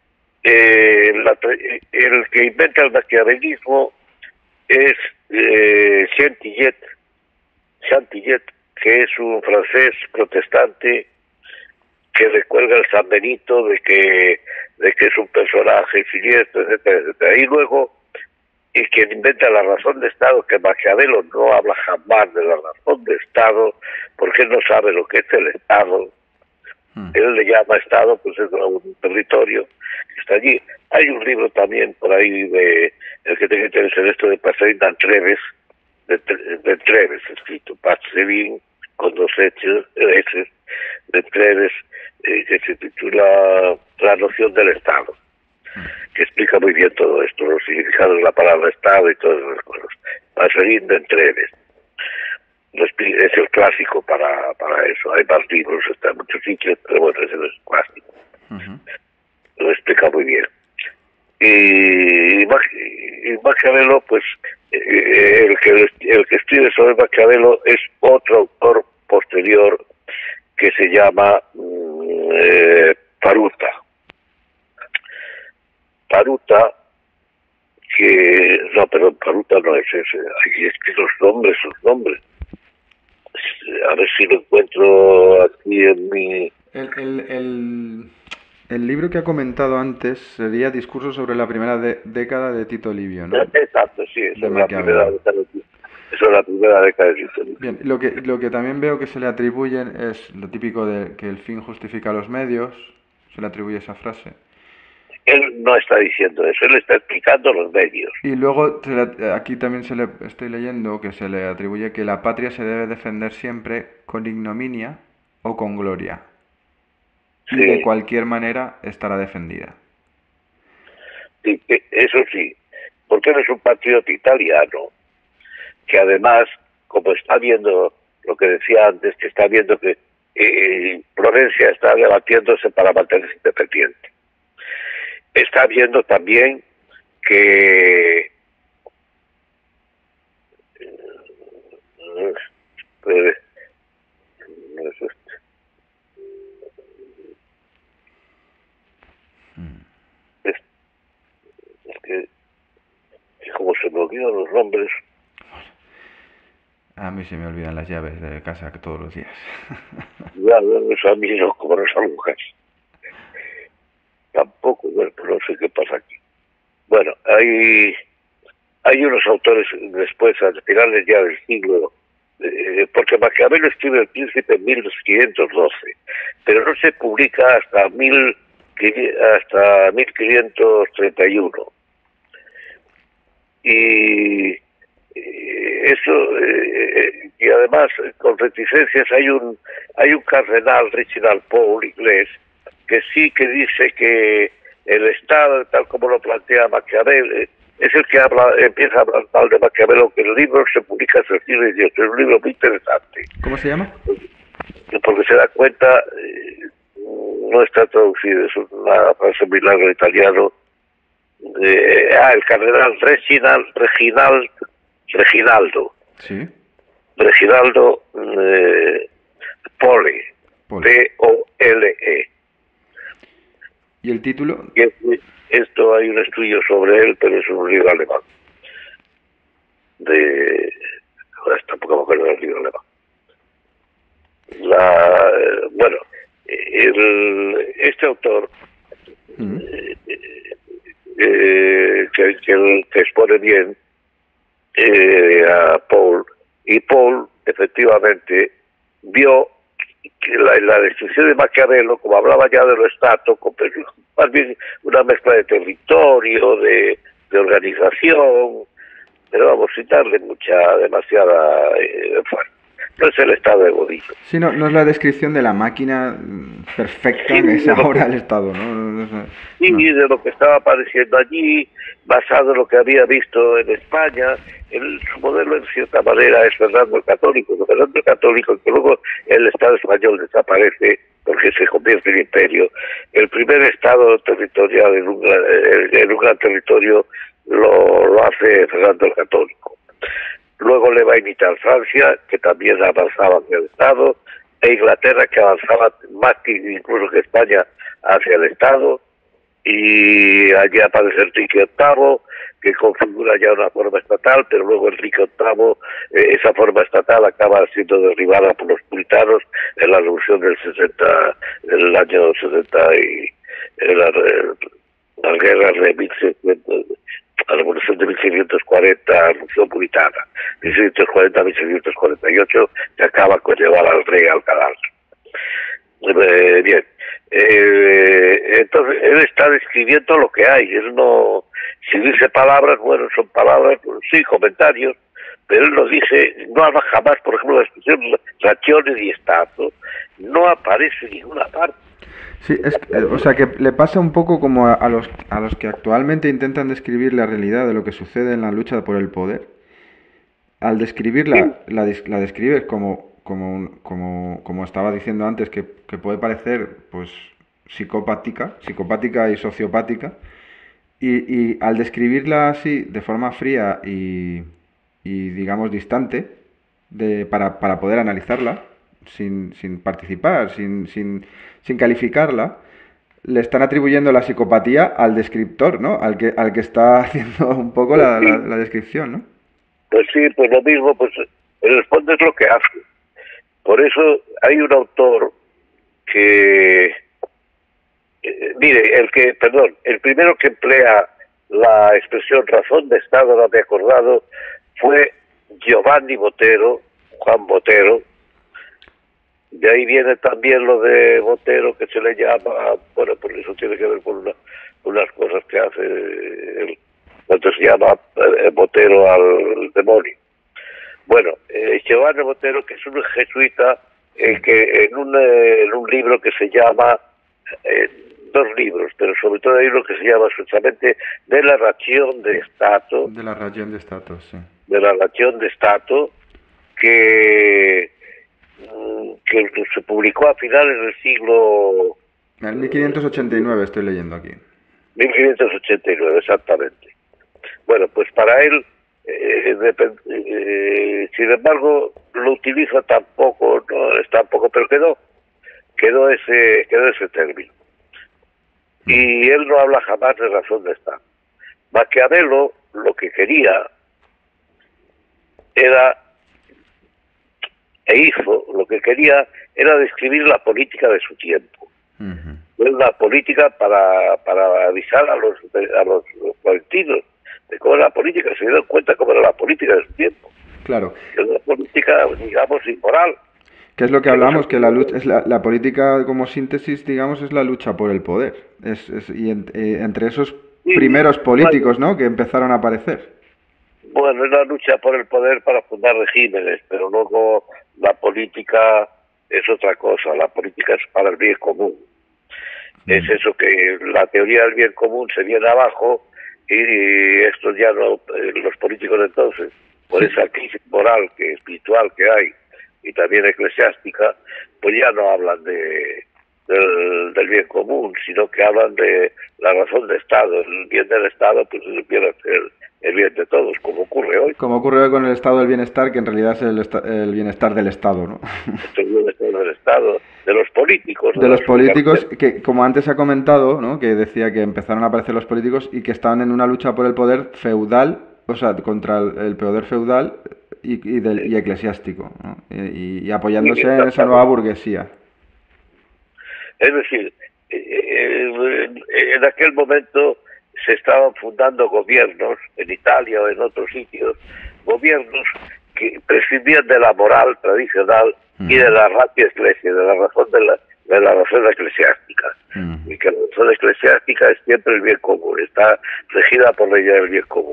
el que inventa el maquiavelismo es Chantilly, que es un francés protestante que le cuelga el San Benito de que es un personaje siniestro, etcétera, etcétera. Y luego y quien inventa la razón de Estado, que Maquiavelo no habla jamás de la razón de Estado, porque él no sabe lo que es el Estado. Él le llama Estado, pues es un territorio que está allí. Hay un libro también por ahí de el que tenga interés en esto de Passerín d'Entreves, de Treves, escrito Passerín con dos hechos, de Treves, que se titula La noción del Estado, que explica muy bien todo esto, los significados de la palabra Estado y todas esas cosas. Passerín d'Entreves. Es el clásico para eso. Hay más libros, está en muchos sitios, pero bueno, ese es el clásico. Lo explica muy bien. Y Maquiavelo, pues, el que escribe sobre Maquiavelo es otro autor posterior que se llama Paruta. Paruta, Paruta no es ese. Aquí es que sus nombres. A ver si lo encuentro aquí en mi... El libro que ha comentado antes sería Discurso sobre la primera década de Tito Livio, ¿no? Exacto, sí, eso es la primera década de Tito Livio. Bien, lo que también veo que se le atribuyen es lo típico de que el fin justifica los medios, se le atribuye esa frase. Él no está diciendo eso, él está explicando los medios. Y luego aquí también estoy leyendo que se le atribuye que la patria se debe defender siempre con ignominia o con gloria. Sí. Y de cualquier manera estará defendida. Sí, eso sí, porque él es un patriota italiano, que además, como está viendo lo que decía antes, que está viendo que Florencia está debatiéndose para mantenerse independiente. Está viendo también que es como se me olvidan los nombres. A mí se me olvidan las llaves de casa todos los días. Ya, eso a mí no, como las agujas. Tampoco, bueno, no sé qué pasa aquí. Bueno, hay unos autores después, a finales ya del siglo, porque Maquiavelo escribe El Príncipe en 1512, pero no se publica hasta 1531. Y eso, y además, con reticencias, hay un cardenal, Reginald Pole, inglés, que sí que dice que el Estado, tal como lo plantea Maquiavelo, es el que empieza a hablar mal de Maquiavelo, que el libro se publica hasta el siglo XVIII. Es un libro muy interesante. ¿Cómo se llama? Porque se da cuenta, no está traducido, es una frase muy larga en italiano. El cardenal Reginaldo. Sí. Reginaldo Pole. P-O-L-E. ¿Y el título? Esto hay un estudio sobre él, pero es un libro alemán. Tampoco me acuerdo del libro alemán. Bueno, este autor que expone bien a Paul, y Paul efectivamente vio que la destrucción de Maquiavelo, como hablaba ya de lo estato, más bien una mezcla de territorio, de organización, pero vamos, sin darle demasiada no es el Estado de Godillo. Sí, no es la descripción de la máquina perfecta que es ahora el Estado, ¿no? Sí, de lo que estaba apareciendo allí, basado en lo que había visto en España. Su modelo, en cierta manera, es Fernando el Católico. Fernando el Católico, que luego el Estado español desaparece porque se convierte en imperio. El primer Estado territorial en un gran territorio lo hace Fernando el Católico. Luego le va a imitar Francia, que también avanzaba hacia el Estado, e Inglaterra, que avanzaba más que incluso que España hacia el Estado, y allí aparece Enrique VIII, que configura ya una forma estatal, pero luego Enrique VIII, esa forma estatal acaba siendo derribada por los puritanos en la revolución del año 60 y en las guerras de la revolución de 1640, Revolución Puritana, 1640-1648, que acaba con llevar al rey a Alcalá. Bien, entonces él está describiendo lo que hay, él no, si dice palabras, bueno, son palabras, sí, comentarios, pero él no dice, no habla jamás, por ejemplo, la expresión ragione di Stato, no aparece en ninguna parte. Sí, o sea que le pasa un poco como a los que actualmente intentan describir la realidad de lo que sucede en la lucha por el poder. Al describirla, la describes como estaba diciendo antes, que puede parecer pues psicopática y sociopática, y al describirla así, de forma fría y digamos distante, para poder analizarla, sin participar, sin calificarla, le están atribuyendo la psicopatía al descriptor, ¿no? Al que está haciendo un poco Pues la descripción, ¿no? pues sí, pues lo mismo, pues en el fondo es lo que hace. Por eso hay un autor que, mire, el primero que emplea la expresión razón de Estado, no me he acordado, fue Giovanni Botero, Juan Botero. De ahí viene también lo de Botero, que se le llama, bueno, por eso tiene que ver con unas cosas que hace él, entonces se llama Botero al demonio. Bueno, Giovanni Botero, que es un jesuita, que en un libro que se llama, dos libros, pero sobre todo hay uno que se llama precisamente de la ragione de Stato. De la ragione de Stato, sí. De la ragione de Stato, que se publicó a finales del siglo... En 1589 estoy leyendo aquí. 1589, exactamente. Bueno, pues para él, sin embargo, lo utiliza tampoco, no es tampoco, pero quedó ese término. Y él no habla jamás de razón de Estado. Maquiavelo lo que quería era, lo que quería era describir la política de su tiempo. Una política para avisar a los florentinos de cómo era la política, se dieron cuenta cómo era la política de su tiempo. Claro. Que es una política, digamos, inmoral. ¿Qué es lo que hablamos? Que la lucha es la política, como síntesis, digamos, es la lucha por el poder. Entre esos primeros políticos, ¿no?, que empezaron a aparecer. Bueno, es la lucha por el poder para fundar regímenes, pero luego la política es otra cosa. La política es para el bien común. Es eso, que la teoría del bien común se viene abajo y esto ya no, los políticos de entonces, por esa crisis moral, espiritual que hay, y también eclesiástica, pues ya no hablan del bien común, sino que hablan de la razón de Estado. El bien del Estado pues viene a ser el bien de todos, como ocurre hoy. Como ocurre hoy con el estado del bienestar, que en realidad es el bienestar del Estado, ¿no? El bienestar del Estado, de los políticos. De los políticos, que como antes se ha comentado, ¿no?, que decía que empezaron a aparecer los políticos y que estaban en una lucha por el poder feudal, o sea, contra el poder feudal y eclesiástico, ¿no? Y apoyándose en esa nueva burguesía. Es decir, en aquel momento se estaban fundando gobiernos, en Italia o en otros sitios, gobiernos que prescindían de la moral tradicional y de la ratio ecclesia, de la razón eclesiástica. Y que la razón eclesiástica es siempre el bien común, está regida por la idea del bien común.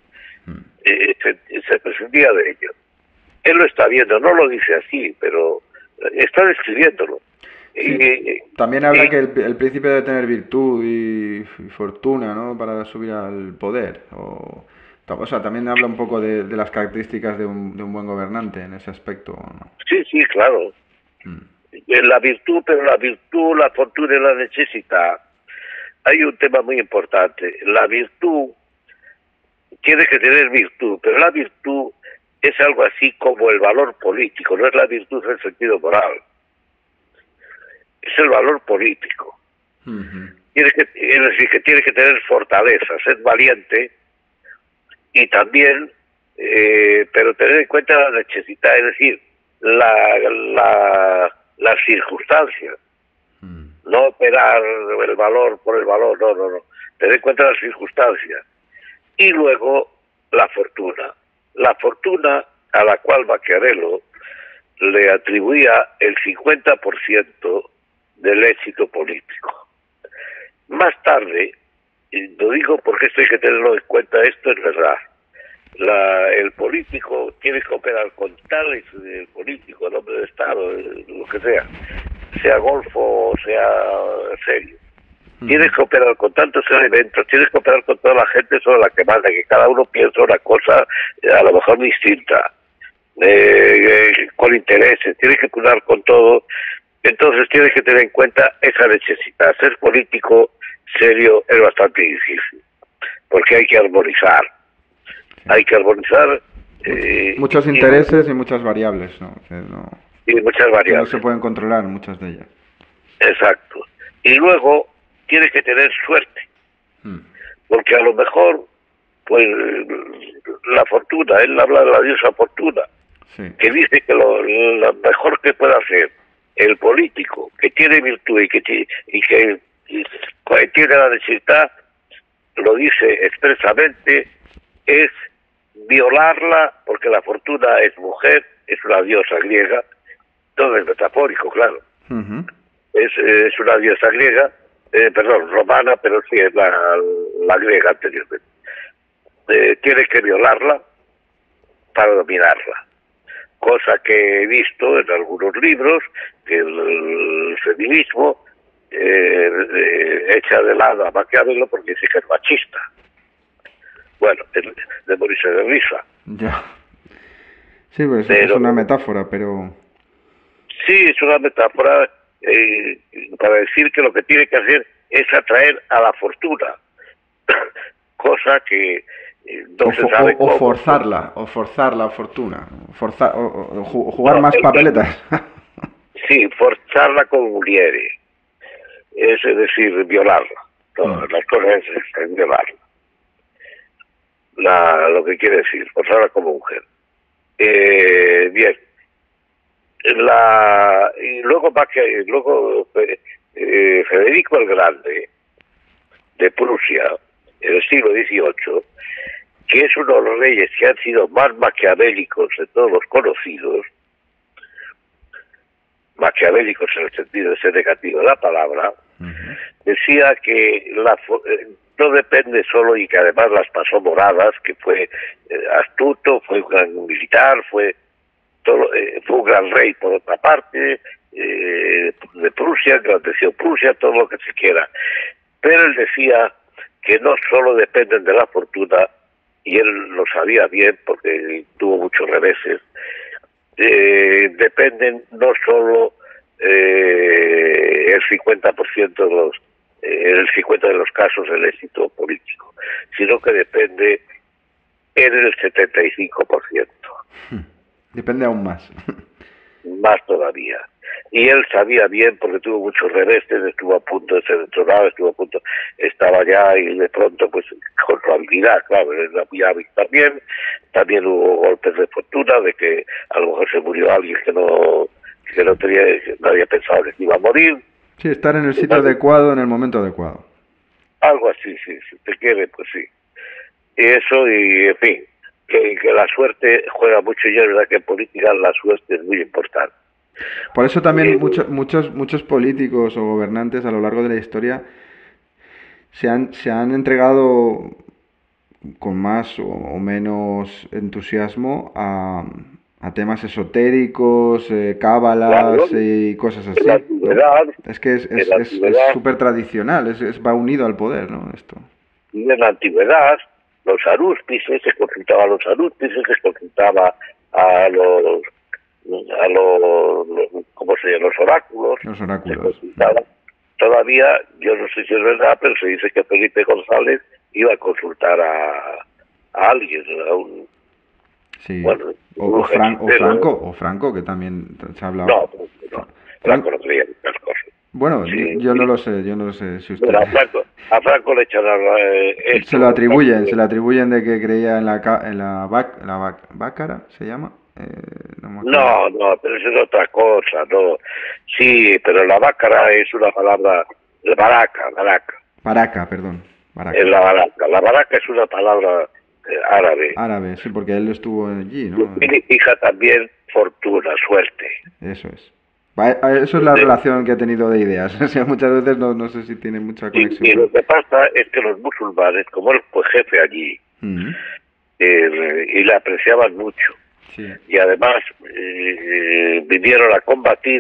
Se prescindía de ello. Él lo está viendo, no lo dice así, pero está describiéndolo. Sí. También habla que el príncipe debe tener virtud y fortuna, ¿no?, para subir al poder. O sea, también habla un poco de las características de un buen gobernante en ese aspecto, ¿no? Sí, claro. La virtud, pero la virtud, la fortuna y la necesidad. Hay un tema muy importante. La virtud tiene que tener virtud, pero la virtud es algo así como el valor político, no es la virtud en el sentido moral. Es el valor político. Es decir, que tiene que tener fortaleza, ser valiente y también, pero tener en cuenta la necesidad, es decir, las circunstancias. No operar el valor por el valor, no. Tener en cuenta las circunstancias. Y luego la fortuna. La fortuna a la cual Maquiavelo le atribuía el 50% del éxito político. Más tarde, y lo digo porque esto hay que tenerlo en cuenta, esto es verdad, el político tiene que operar con tales, el político, el hombre de Estado, lo que sea golfo o sea serio. Tienes que operar con tantos elementos, tienes que operar con toda la gente sobre la que manda, que cada uno piensa una cosa a lo mejor distinta, con intereses, tienes que cuidar con todo. Entonces tienes que tener en cuenta esa necesidad. Ser político serio es bastante difícil, porque hay que armonizar. Hay que armonizar. Muchos intereses y muchas variables, ¿no? Y muchas Que variables. no se pueden controlar, muchas de ellas. Exacto. Y luego tienes que tener suerte, porque a lo mejor, pues, la fortuna, él habla de la diosa fortuna, Sí. que dice que lo mejor que puede hacer el político, que tiene virtud y que tiene la necesidad, lo dice expresamente, es violarla, porque la fortuna es mujer, es una diosa griega, todo es metafórico, claro. Es una diosa griega, romana, pero sí es la griega anteriormente. Tiene que violarla para dominarla. Cosa que he visto en algunos libros, que el feminismo echa de lado a Maquiavelo porque dice que es machista. Bueno, de morirse de risa. Ya. Sí, pues es una metáfora, pero... Sí, es una metáfora para decir que lo que tiene que hacer es atraer a la fortuna, cosa que no se sabe o cómo. forzar la fortuna, jugar más papeletas. Sí, forzarla como muriere, es decir, violarla. Las cosas es violarla. Lo que quiere decir, forzarla como mujer. Bien. Y luego Federico el Grande de Prusia en el siglo XVIII, que es uno de los reyes que han sido más maquiavélicos de todos los conocidos, maquiavélicos en el sentido de ser negativo de la palabra, decía que no depende solo, y que además las pasó moradas, que fue astuto, fue un gran militar, fue un gran rey por otra parte, de Prusia, engrandeció Prusia, todo lo que se quiera. Pero él decía que no solo dependen de la fortuna, y él lo sabía bien porque tuvo muchos reveses, dependen no solo el 50% el 50% de los casos el éxito político, sino que depende en el 75%. Depende aún más. Más todavía. Y él sabía bien, porque tuvo muchos reveses, estuvo a punto de ser entronado, estaba ya, y de pronto, pues, con su habilidad, claro, él era muy hábil también hubo golpes de fortuna, de que a lo mejor se murió alguien que no había pensado que iba a morir. Sí, estar en el sitio adecuado, en el momento adecuado. Algo así, sí, si te quiere, pues sí. Y eso, y en fin, que la suerte juega mucho, y es verdad que en política la suerte es muy importante. Por eso también muchos políticos o gobernantes a lo largo de la historia se han entregado con más o menos entusiasmo a temas esotéricos, cábalas, claro, y cosas así, ¿no? Es que es súper tradicional, va unido al poder, ¿no? Esto. Y en la antigüedad, los arúspices, se consultaba a los arúspices, se consultaba a los ¿cómo se llama? Los oráculos. Los oráculos. Todavía, yo no sé si es verdad, pero se dice que Felipe González iba a consultar a alguien, a un... Sí. Bueno, o Franco, que también se ha hablado. No. Franco no creía en estas cosas. Bueno, sí, yo no lo sé si usted... Bueno, a Franco le echan esto, se lo atribuyen de que creía en la bácara, ¿se llama? No, pero eso es otra cosa, no. Sí, pero la bácara es una palabra, baraca. Baraca, perdón. La baraca es una palabra árabe. Árabe, sí, porque él estuvo allí, ¿no? Mi hija también, Fortuna, suerte. Eso es. Eso es la relación que ha tenido de ideas. O sea, muchas veces no sé si tiene mucha conexión. Y lo que pasa es que los musulmanes, como él fue jefe allí, y le apreciaban mucho, sí. Y además vinieron a combatir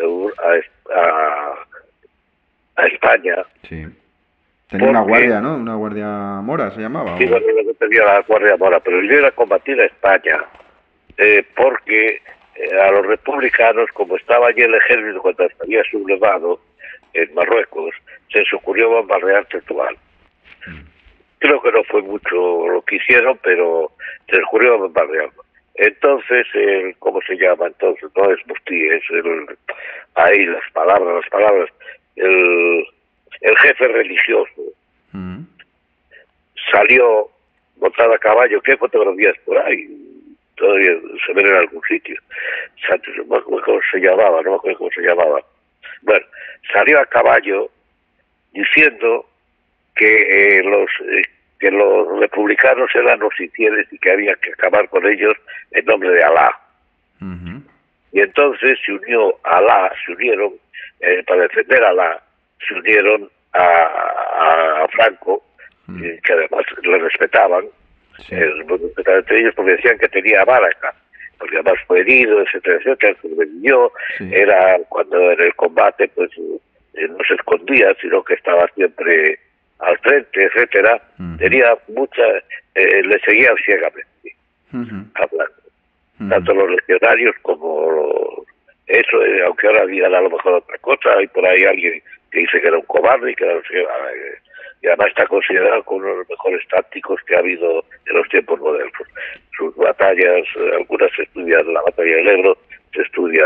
a España. Sí. Tenía una guardia, ¿no? Una guardia mora se llamaba. Sí, bueno, no tenía la guardia mora, pero vinieron a combatir a España porque a los republicanos, como estaba allí el ejército cuando se había sublevado en Marruecos, se les ocurrió bombardear Tetuán. Creo que no fue mucho lo que hicieron, pero se les ocurrió bombardearlo. Entonces, ¿cómo se llama entonces? No es Mufti, es ahí las palabras, el jefe religioso salió montado a caballo. ¿Qué fotografías por ahí? Todavía se ven en algún sitio. No me acuerdo cómo se llamaba, no me acuerdo cómo se llamaba. Bueno, salió a caballo diciendo que los republicanos eran los infieles y que había que acabar con ellos en nombre de Alá. Y entonces se unió a Alá, se unieron para defender a Alá, se unieron a Franco, que además le respetaban, entre ellos porque decían que tenía Baraka, porque además fue herido, etcétera, etcétera, sobrevivió, era cuando en el combate pues no se escondía, sino que estaba siempre al frente, etcétera, tenía le seguían ciegamente hablando. Tanto los legionarios como eso, aunque ahora digan a lo mejor otra cosa, hay por ahí alguien que dice que era un cobarde y que y además está considerado como uno de los mejores tácticos que ha habido en los tiempos modernos. Sus batallas, algunas se estudian, la batalla del Ebro se estudia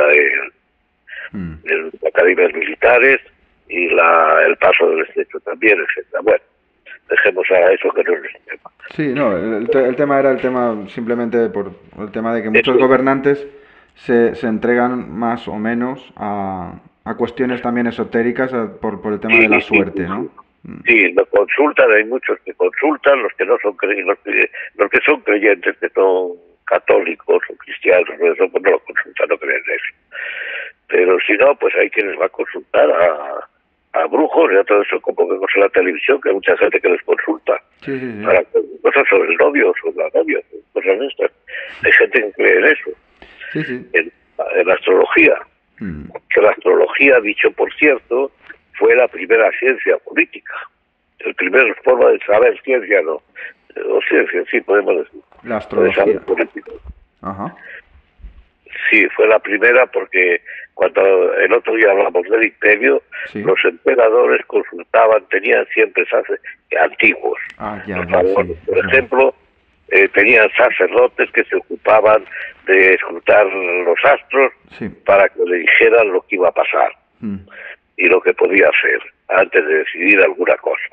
en academias militares y el paso del estrecho también, etcétera. Bueno, dejemos a eso que no es el tema. Sí, no, el tema era el tema simplemente por el tema de que muchos gobernantes se entregan más o menos a cuestiones también esotéricas por el tema de la suerte, ¿no? Sí, lo consultan, hay muchos que consultan, los que no son los que son creyentes, que son católicos o cristianos, pues no lo consultan, no creen en eso. Pero si no, pues hay quienes va a consultar a brujos y a todo eso, como vemos en la televisión, que hay mucha gente que les consulta para cosas sobre el novio, sobre la novia, cosas de estas. Hay gente que cree en eso. En la astrología. Que la astrología, dicho por cierto, fue la primera ciencia política. El primer forma de saber ciencia, no. O ciencia, sí, podemos decir. La astrología. Ajá. Sí, fue la primera porque cuando el otro día hablamos del imperio, los emperadores consultaban, tenían siempre antiguos. Por ejemplo, tenían sacerdotes que se ocupaban de escrutar los astros para que le dijeran lo que iba a pasar y lo que podía hacer antes de decidir alguna cosa.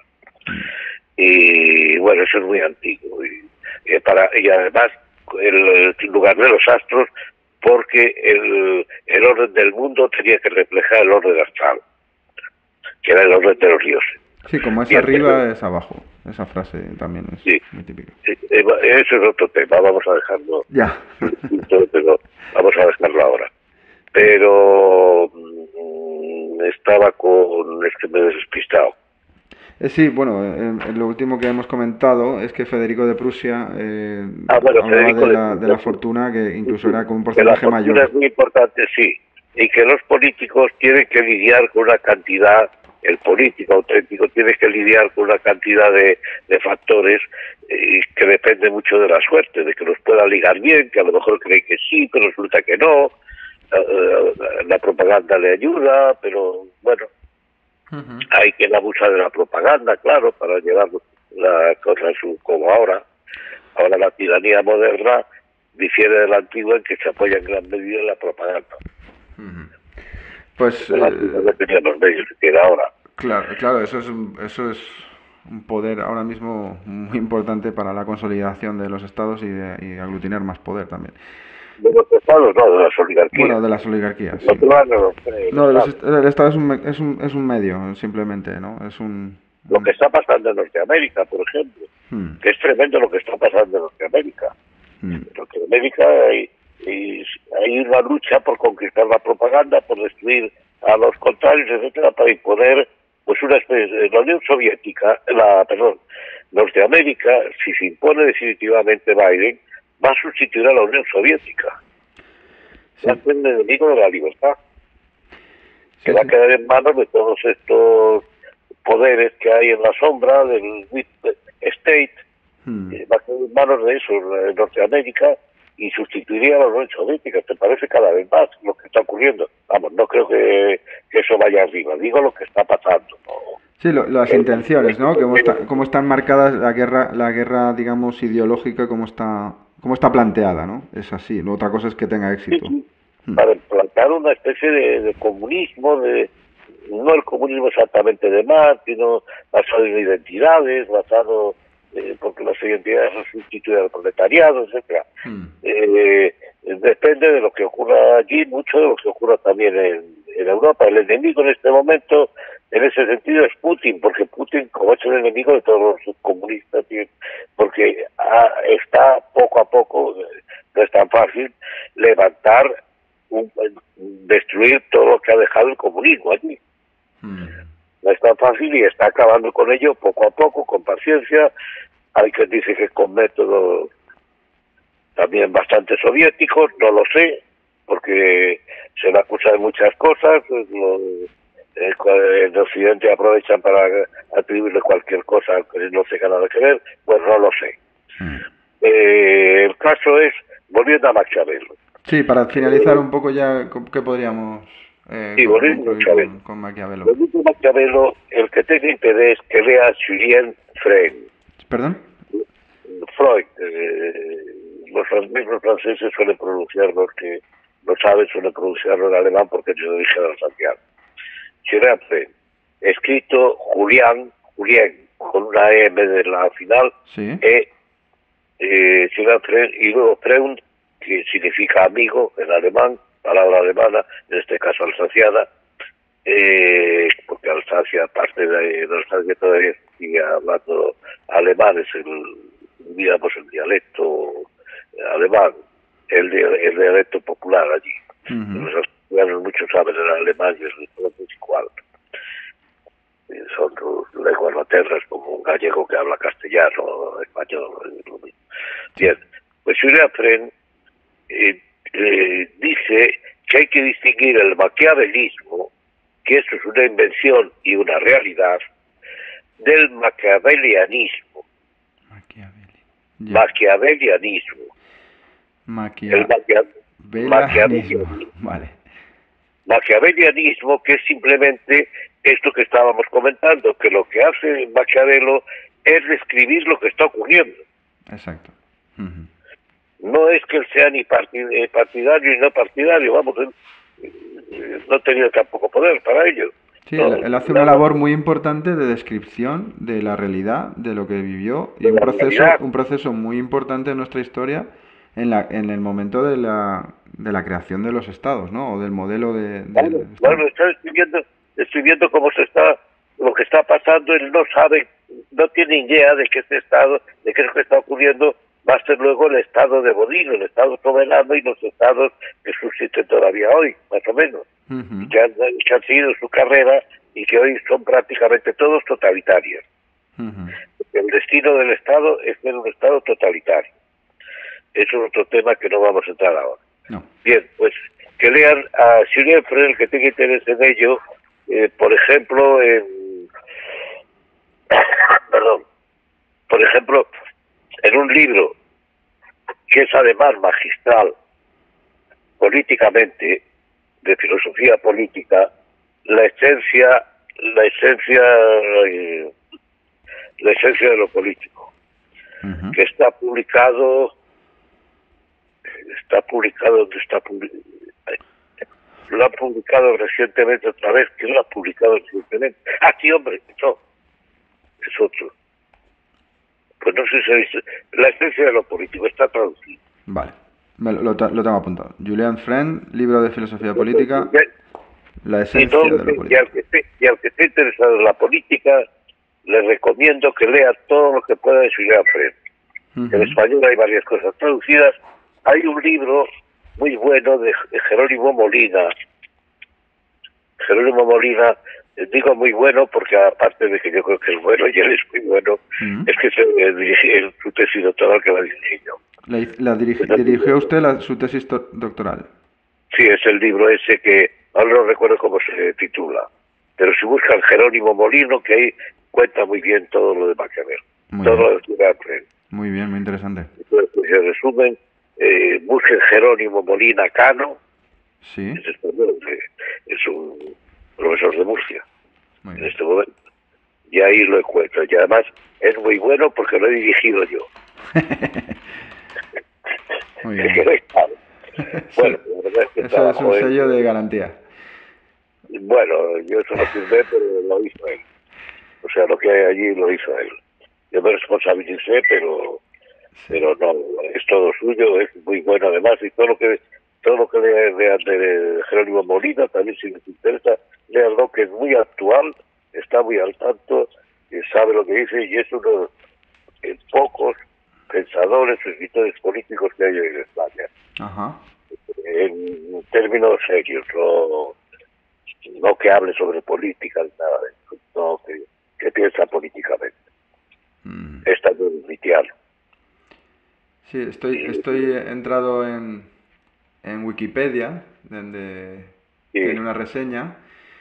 Y bueno, eso es muy antiguo. Y además, el lugar de los astros, porque el orden del mundo tenía que reflejar el orden astral, que era el orden de los dioses. Sí, como es arriba, es abajo. Esa frase también es muy típica. Eso es otro tema, vamos a dejarlo. Ya. Pero vamos a dejarlo ahora. Pero estaba con... Es que me he despistado. Sí, bueno, lo último que hemos comentado es que Federico de Prusia hablaba de la fortuna, que incluso era con un porcentaje mayor. Es muy importante, sí, y que los políticos tienen que lidiar con una cantidad, el político auténtico tiene que lidiar con una cantidad de factores que depende mucho de la suerte, de que los pueda ligar bien, que a lo mejor cree que sí, pero resulta que no, la propaganda le ayuda, pero bueno, hay quien abusa de la propaganda, claro, para llevar la cosa como ahora. Ahora la tiranía moderna difiere de la antigua en que se apoya en gran medida en la propaganda. Pues no tenía los medios que era ahora. Claro, eso es un poder ahora mismo muy importante para la consolidación de los estados y aglutinar más poder también. De los estados, no, de las oligarquías. Bueno, de las oligarquías. Sí. El estado es un medio, simplemente, ¿no? Es un lo que está pasando en Norteamérica, por ejemplo, que es tremendo lo que está pasando en Norteamérica. En Norteamérica hay una lucha por conquistar la propaganda, por destruir a los contrarios, etcétera, para imponer pues una especie de la Unión Soviética, Norteamérica, si se impone definitivamente Biden, va a sustituir a la Unión Soviética. Sí. Va a ser el enemigo de la libertad, que va a quedar en manos de todos estos poderes que hay en la sombra del Deep State, va a quedar en manos de eso, de Norteamérica, y sustituiría a la Unión Soviética. ¿Te parece cada vez más lo que está ocurriendo? Vamos, no creo que eso vaya arriba, digo lo que está pasando, ¿no? Sí, las intenciones, ¿no? Cómo están marcadas la guerra, digamos, ideológica, cómo está planteada, ¿no? Es así. Otra cosa es que tenga éxito. Sí, para plantear una especie de comunismo, no el comunismo exactamente de Marx, sino basado en identidades, basado porque las identidades son sustituidas al proletariado, etcétera. Depende de lo que ocurra allí, mucho de lo que ocurra también en Europa. El enemigo en este momento, en ese sentido, es Putin, porque Putin, como es el enemigo de todos los comunistas, porque está poco a poco, no es tan fácil, levantar, destruir todo lo que ha dejado el comunismo allí. No es tan fácil y está acabando con ello poco a poco, con paciencia. Hay quien dice que con métodos también bastante soviéticos, no lo sé, porque se le acusa de muchas cosas. En Occidente aprovechan para atribuirle cualquier cosa que no tenga nada que ver, pues no lo sé. El caso es, volviendo a Maquiavelo. Sí, para finalizar un poco ya, ¿qué podríamos concluir con Maquiavelo? Volviendo a Maquiavelo, el que tenga interés que lea Julien Freud. ¿Perdón? Freud. Los mismos franceses suelen pronunciarlo, que no saben, suelen pronunciarlo en alemán porque yo lo dije a Santiago. Julien Freud. Escrito Julien, con una M de la final, ¿sí? Julien Freud, y luego Freund, que significa amigo en alemán, palabra alemana, en este caso alsaciana, porque Alsacia, parte de Alsacia todavía sigue hablando alemán, es digamos el dialecto alemán, el dialecto popular allí. Los alsacianos muchos saben el alemán y es igual. Son lenguas maternas como un gallego que habla castellano, español, es lo mismo. Bien, pues Julien Freud dice que hay que distinguir el maquiavelismo, que eso es una invención y una realidad, del maquiavelianismo. Maquiavelianismo. Maquiavelianismo. Vale. Maquiavelianismo, que es simplemente esto que estábamos comentando, que lo que hace Maquiavelo es describir lo que está ocurriendo. Exacto. No es que él sea ni partidario ni no partidario, vamos, él no tenía tampoco poder para ello. Sí, no, él hace una labor muy importante de descripción de la realidad, de lo que vivió, y un proceso muy importante en nuestra historia en el momento de la creación de los estados, ¿no? O del modelo de bueno, estoy viendo cómo lo que está pasando. Él no sabe, no tiene idea de que este estado, de que lo que está ocurriendo va a ser luego el estado de Bodino, el estado soberano y los estados que subsisten todavía hoy, más o menos, que han seguido su carrera y que hoy son prácticamente todos totalitarios. El destino del estado es ser un estado totalitario. Eso es otro tema que no vamos a entrar ahora. No. Bien, pues que lean a Julien Freud, el que tenga interés en ello, por ejemplo, en un libro que es además magistral políticamente, de filosofía política, la esencia de lo político, que está publicado, lo han publicado recientemente otra vez. ¿Quién lo ha publicado recientemente? Ah, sí, hombre, no, es otro. Pues no sé si dice, la esencia de lo político está traducido. Vale, lo tengo apuntado. Julien Freud, libro de filosofía política, la esencia de lo político. Y al que esté interesado en la política, le recomiendo que lea todo lo que pueda de Julián Fren. En español hay varias cosas traducidas. Hay un libro muy bueno de Jerónimo Molina. Jerónimo Molina, digo muy bueno porque aparte de que yo creo que es bueno y él es muy bueno, es que dirige su tesis doctoral que la dirigí yo. ¿Dirigió usted su tesis doctoral? Sí, es el libro ese que ahora no recuerdo cómo se titula, pero si buscan Jerónimo Molino, que ahí cuenta muy bien todo lo de Maquiavelo, todo lo de Julián Fren. Muy bien, muy interesante. Entonces, pues, en resumen, busquen Jerónimo Molina Cano. Sí. Es español, es un profesor de Murcia en este momento. Y ahí lo encuentro. Y además es muy bueno porque lo he dirigido yo. Muy bien. Bueno, la verdad es que eso es un sello de garantía. Bueno, yo eso lo firmé, pero lo hizo él. O sea, lo que hay allí lo hizo él. Yo me responsabilicé, pero no, es todo suyo, es muy bueno además, y todo lo que lean de Jerónimo Molina, también si les interesa, leanlo, que es muy actual, está muy al tanto, sabe lo que dice, y es uno de pocos pensadores, escritores políticos que hay en España. Ajá. En términos serios, no que hable sobre política, nada de eso, no que piensa políticamente. Está muy litiano. Sí, estoy entrado en Wikipedia, donde tiene una reseña,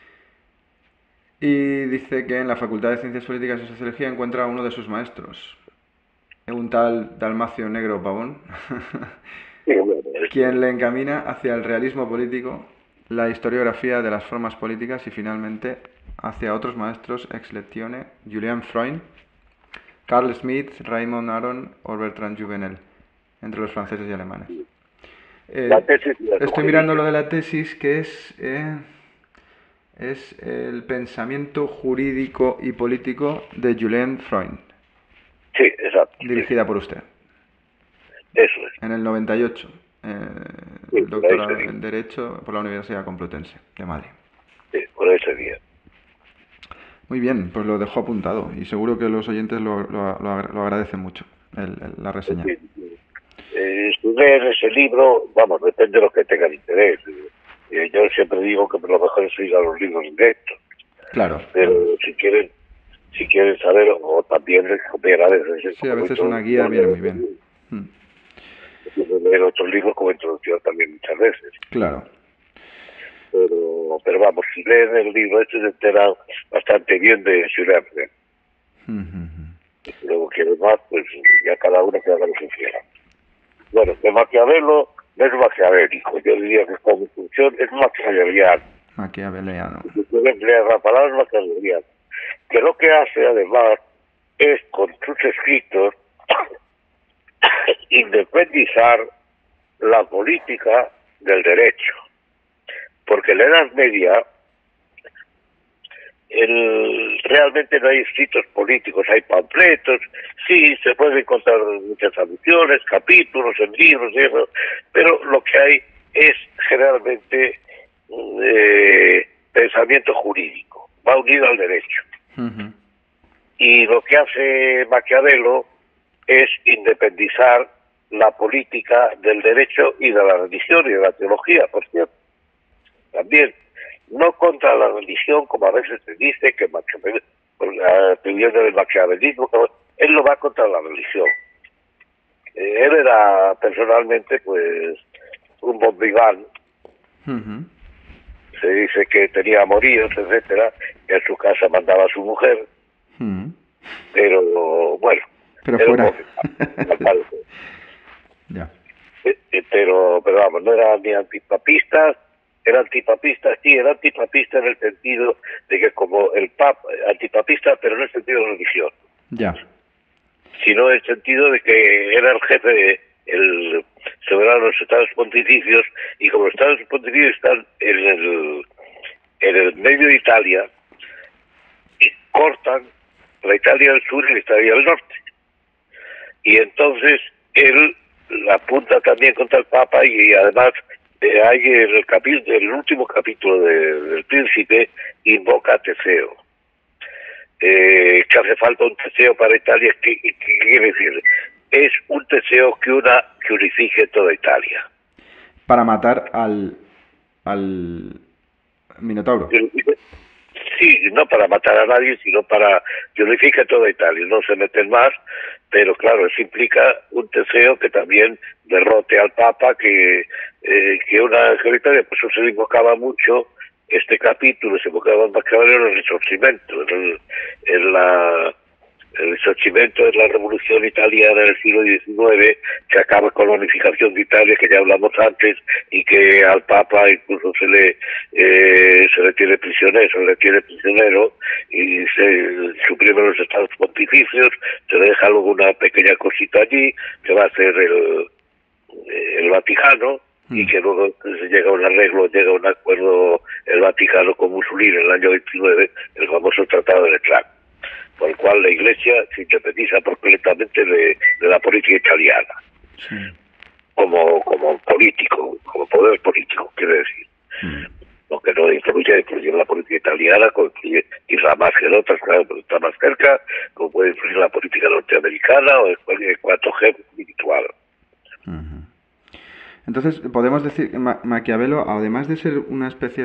y dice que en la Facultad de Ciencias Políticas y Sociología encuentra a uno de sus maestros, un tal Dalmacio Negro Pavón, quien le encamina hacia el realismo político, la historiografía de las formas políticas y finalmente hacia otros maestros ex letione, Julian Freund, Carl Schmitt, Raymond Aron o Bertrand Juvenel, entre los franceses y alemanes. Estoy mirando lo de la tesis, que es el pensamiento jurídico y político de Julian Freund. Sí, exacto. Dirigida por usted. Eso es. En el 98. El doctorado en Derecho por la Universidad Complutense de Madrid. Sí, por ese día. Muy bien, pues lo dejo apuntado y seguro que los oyentes lo agradecen mucho, la reseña. Sí. Leer ese libro, vamos, depende de lo que tengan interés. Yo siempre digo que lo mejor es ir a los libros directos. Claro. Pero si quieren saber, o también les conviene a veces. Sí, a veces una guía viene muy bien. Leer otros libros como introducción también muchas veces. Claro. Pero vamos, si leen el libro este se entera bastante bien de Julián Fren. Si luego quieren más, pues ya cada uno que haga lo que quiera. Bueno, de Maquiavelo no es maquiavélico, yo diría que como función es maquiaveliano. Maquiaveliano. Si quieren emplear la palabra maquiaveliano. Que lo que hace además es con sus escritos independizar la política del derecho. Porque en la Edad Media realmente no hay escritos políticos, hay panfletos, sí, se pueden encontrar muchas alusiones, capítulos en libros y eso, pero lo que hay es generalmente pensamiento jurídico, va unido al derecho. Y lo que hace Maquiavelo es independizar la política del derecho y de la religión y de la teología, por cierto. También, no contra la religión, como a veces se dice, que la teoría del maquiavelismo, él no va contra la religión. Él era personalmente, pues, un bon vivant. Se dice que tenía amoríos, etcétera, que en su casa mandaba a su mujer, pero bueno. Pero fuera. Ya. Pero vamos, no era ni antipapista. Era antipapista, sí, era antipapista en el sentido de que como el Papa, antipapista, pero no en el sentido de religión. Ya. Sino en el sentido de que era el jefe, el soberano de los estados pontificios, y como los estados pontificios están en el medio de Italia, y cortan la Italia del sur y la Italia del norte. Y entonces él la apunta también contra el Papa y además hay el último capítulo del Príncipe, invoca a Teseo. que hace falta un Teseo para Italia. ¿Qué quiere decir? Es un Teseo que unifique toda Italia. Para matar al Minotauro. Sí, no para matar a nadie, sino para que unifique toda Italia. No se meten más, pero claro, eso implica un Teseo que también derrote al Papa, que ahorita pues eso se invocaba mucho, este capítulo se invocaba más que en el Risorgimento, el Risorgimento es la revolución italiana del siglo XIX, que acaba con la unificación de Italia, que ya hablamos antes, y que al Papa incluso se le tiene prisionero, y se suprimen los estados pontificios, se le deja luego una pequeña cosita allí, que va a ser el Vaticano, y que luego se llega a un acuerdo el Vaticano con Mussolini en el año 29, el famoso Tratado de Letrán, por el cual la Iglesia se independiza completamente de la política italiana, Sí. como político, como poder político, quiere decir. Aunque no influye en la política italiana, quizá más que en otras, claro, pero está más cerca, como puede influir en la política norteamericana o en cuanto jefe espiritual. Entonces, podemos decir que Maquiavelo, además de ser una especie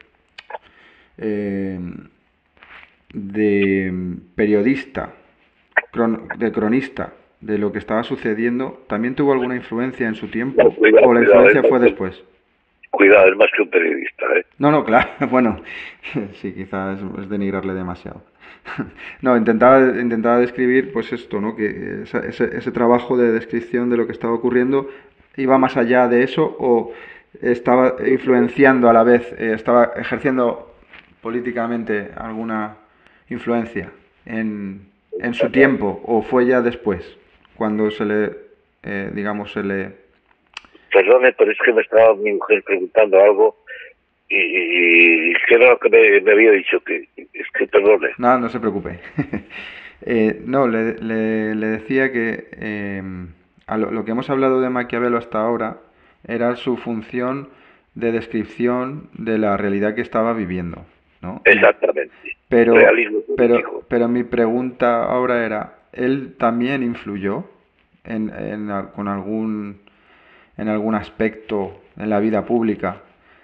de periodista, de cronista de lo que estaba sucediendo, ¿también tuvo alguna influencia en su tiempo? No, cuidado, ¿O la influencia fue después? Cuidado, es más que un periodista, ¿eh? No, claro, bueno, sí, quizás es denigrarle demasiado. No, intentaba describir, pues esto, ¿no? Que ese trabajo de descripción de lo que estaba ocurriendo iba más allá de eso o estaba influenciando a la vez, estaba ejerciendo políticamente alguna influencia en su tiempo o fue ya después, cuando digamos, se le... Perdone, pero es que me estaba mi mujer preguntando algo y ¿qué era lo que me había dicho? Es que perdone. No se preocupe. No, le decía que lo que hemos hablado de Maquiavelo hasta ahora era su función de descripción de la realidad que estaba viviendo, ¿no? Exactamente. Realismo político. Pero mi pregunta ahora era, ¿él también influyó con en algún aspecto en la vida pública?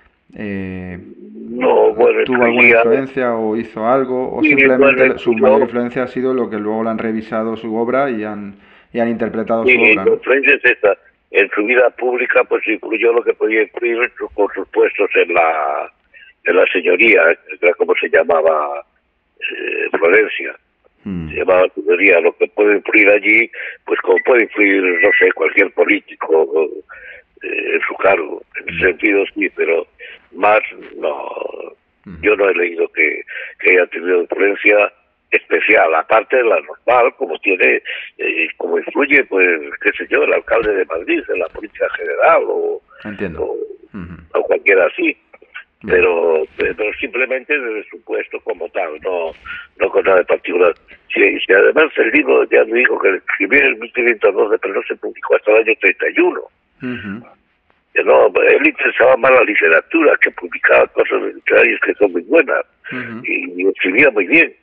No, bueno, ¿Tuvo alguna influencia o hizo algo? ¿O sí, simplemente bueno, su mayor influencia ha sido lo que luego le han revisado su obra y han interpretado su obra, la ¿no? influencia es esta. En su vida pública, pues influyó lo que podía influir con sus puestos en la señoría, que era como se llamaba Florencia. Se llamaba señoría. Lo que puede influir allí, pues como puede influir, no sé, cualquier político en su cargo. En ese sentido sí, pero más no. Yo no he leído que haya tenido influencia especial, aparte de la normal, como tiene, como influye, pues, qué sé yo, el alcalde de Madrid en la política general Entiendo. O cualquiera así. Pero simplemente desde su puesto como tal, no con nada de particular. Si además el libro ya me dijo que escribió en 1512, pero no se publicó hasta el año 31. Que no, él interesaba más la literatura, que publicaba cosas literarias que son muy buenas, y escribía muy bien.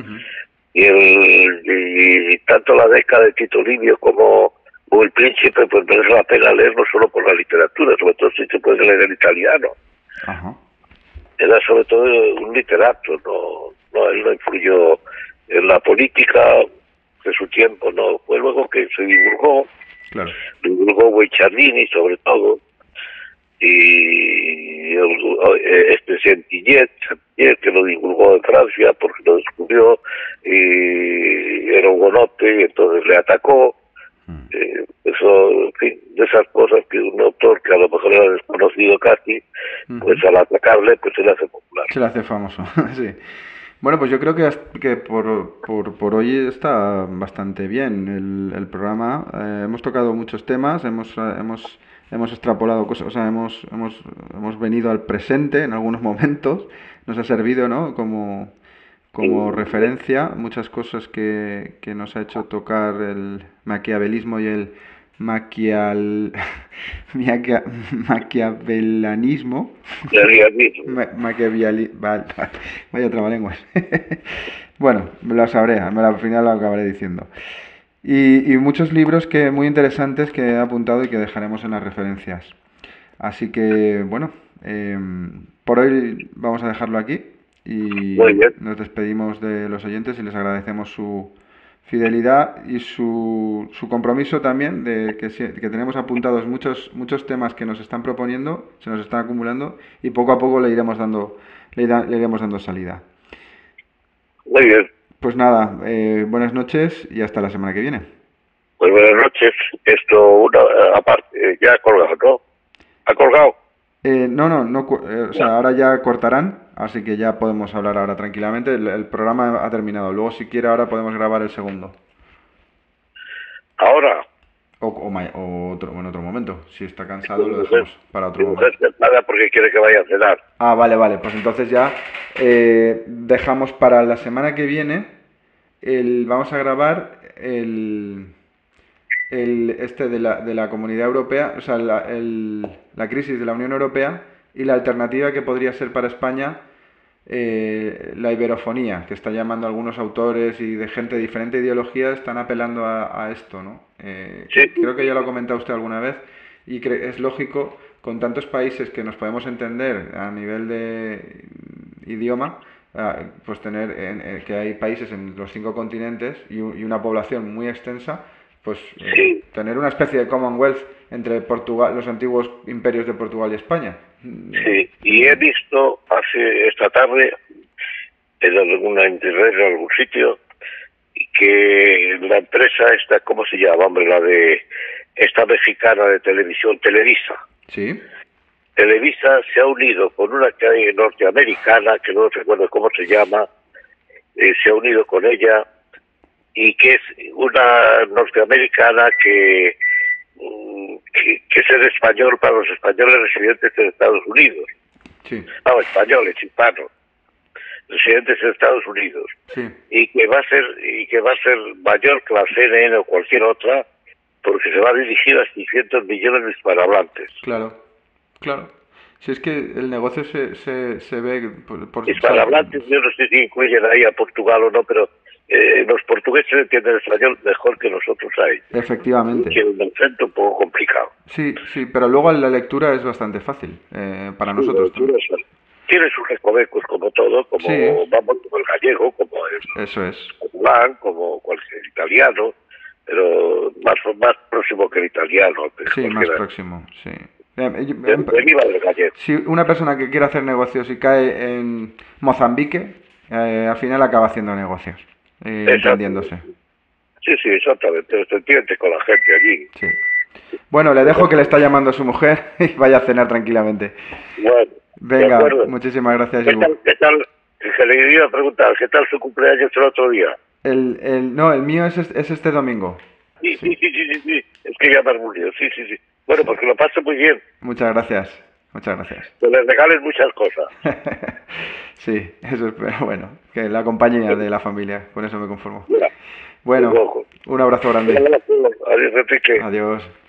Y tanto la década de Tito Livio como El Príncipe, pues merece la pena leerlo solo por la literatura, sobre todo si se puede leer en italiano. Era sobre todo un literato, él no influyó en la política de su tiempo, no. Fue luego que se divulgó, Guicciardini sobre todo, y Sentillet, que lo divulgó en Francia porque lo descubrió, y era hugonote y entonces le atacó. Eso, en fin, de esas cosas que un autor que a lo mejor era desconocido casi, pues al atacarle, pues se le hace popular. Se le hace famoso, sí. Bueno, pues yo creo que por hoy está bastante bien el programa. Hemos tocado muchos temas, hemos extrapolado cosas, o sea, hemos venido al presente en algunos momentos. Nos ha servido, ¿no? Como referencia muchas cosas que nos ha hecho tocar el maquiavelismo y maquial... maquia- maquiavelanismo. Vale, vaya trabalenguas. Bueno, me lo sabré, al final lo acabaré diciendo. Y muchos libros que muy interesantes que he apuntado y que dejaremos en las referencias. Así que, bueno, por hoy vamos a dejarlo aquí y Muy bien. nos despedimos de los oyentes y les agradecemos su fidelidad y su compromiso también de que tenemos apuntados muchos temas que nos están proponiendo, se nos están acumulando y poco a poco le iremos dando, le iremos dando salida. Muy bien. Pues nada, buenas noches y hasta la semana que viene. Pues buenas noches. Esto, una aparte, ya ha colgado, ¿no? ¿Ha colgado? O sea, ahora ya cortarán, así que ya podemos hablar ahora tranquilamente. El programa ha terminado. Luego, si quiere, ahora podemos grabar el segundo. Ahora. O en otro momento. Si está cansado, lo dejamos para otro Mi mujer momento. se paga porque quiere que vaya a cenar. Ah, vale. Pues entonces ya dejamos para la semana que viene. Vamos a grabar este de la Comunidad Europea, o sea, la crisis de la Unión Europea y la alternativa que podría ser para España la iberofonía, que está llamando algunos autores y de gente de diferente ideología, están apelando a esto, ¿no? Sí. Creo que ya lo ha comentado usted alguna vez y es lógico, con tantos países que nos podemos entender a nivel de idioma, pues tener que hay países en los 5 continentes y una población muy extensa, pues Sí. tener una especie de Commonwealth entre Portugal, los antiguos imperios de Portugal y España. Sí, y he visto esta tarde en alguna internet en algún sitio que la empresa esta, ¿cómo se llama? Hombre, esta mexicana de televisión, Televisa. Sí. Televisa se ha unido con una que hay norteamericana, que no recuerdo cómo se llama, se ha unido con ella, y que es una norteamericana que es el español para los españoles residentes en Estados Unidos. Sí. No, españoles, hispanos, residentes en Estados Unidos. Sí. Y que va a ser mayor que la CNN o cualquier otra, porque se va a dirigir a 600 millones de hispanohablantes. Claro. Si es que el negocio se ve por Hispanohablantes, yo no sé si incluyen ahí a Portugal o no, pero los portugueses entienden el español mejor que nosotros ahí. Efectivamente. Tiene un acento un poco complicado. Sí, pero luego la lectura es bastante fácil para nosotros. Tiene sus recovecos como todo, como el gallego, como el Eso es. catalán, como cualquier italiano, pero más próximo que el italiano. Sí, más próximo, sí. Deriva del gallego. Si una persona que quiere hacer negocios y cae en Mozambique, al final acaba haciendo negocios, entendiéndose. Sí, exactamente. Se entiende con la gente allí. Sí. Bueno, le dejo que le está llamando a su mujer y vaya a cenar tranquilamente. Bueno. Venga, muchísimas gracias. ¿Qué tal? Que le iba a preguntar, ¿qué tal su cumpleaños el otro día? No, el mío es este domingo. Sí. Es que ya me murió. Sí. Bueno, porque lo paso muy bien. Muchas gracias. Que les regales muchas cosas. Sí, eso es, pero bueno, que la compañía de la familia, con eso me conformo. Mira, bueno, un abrazo grande. Adiós, Enrique. Adiós.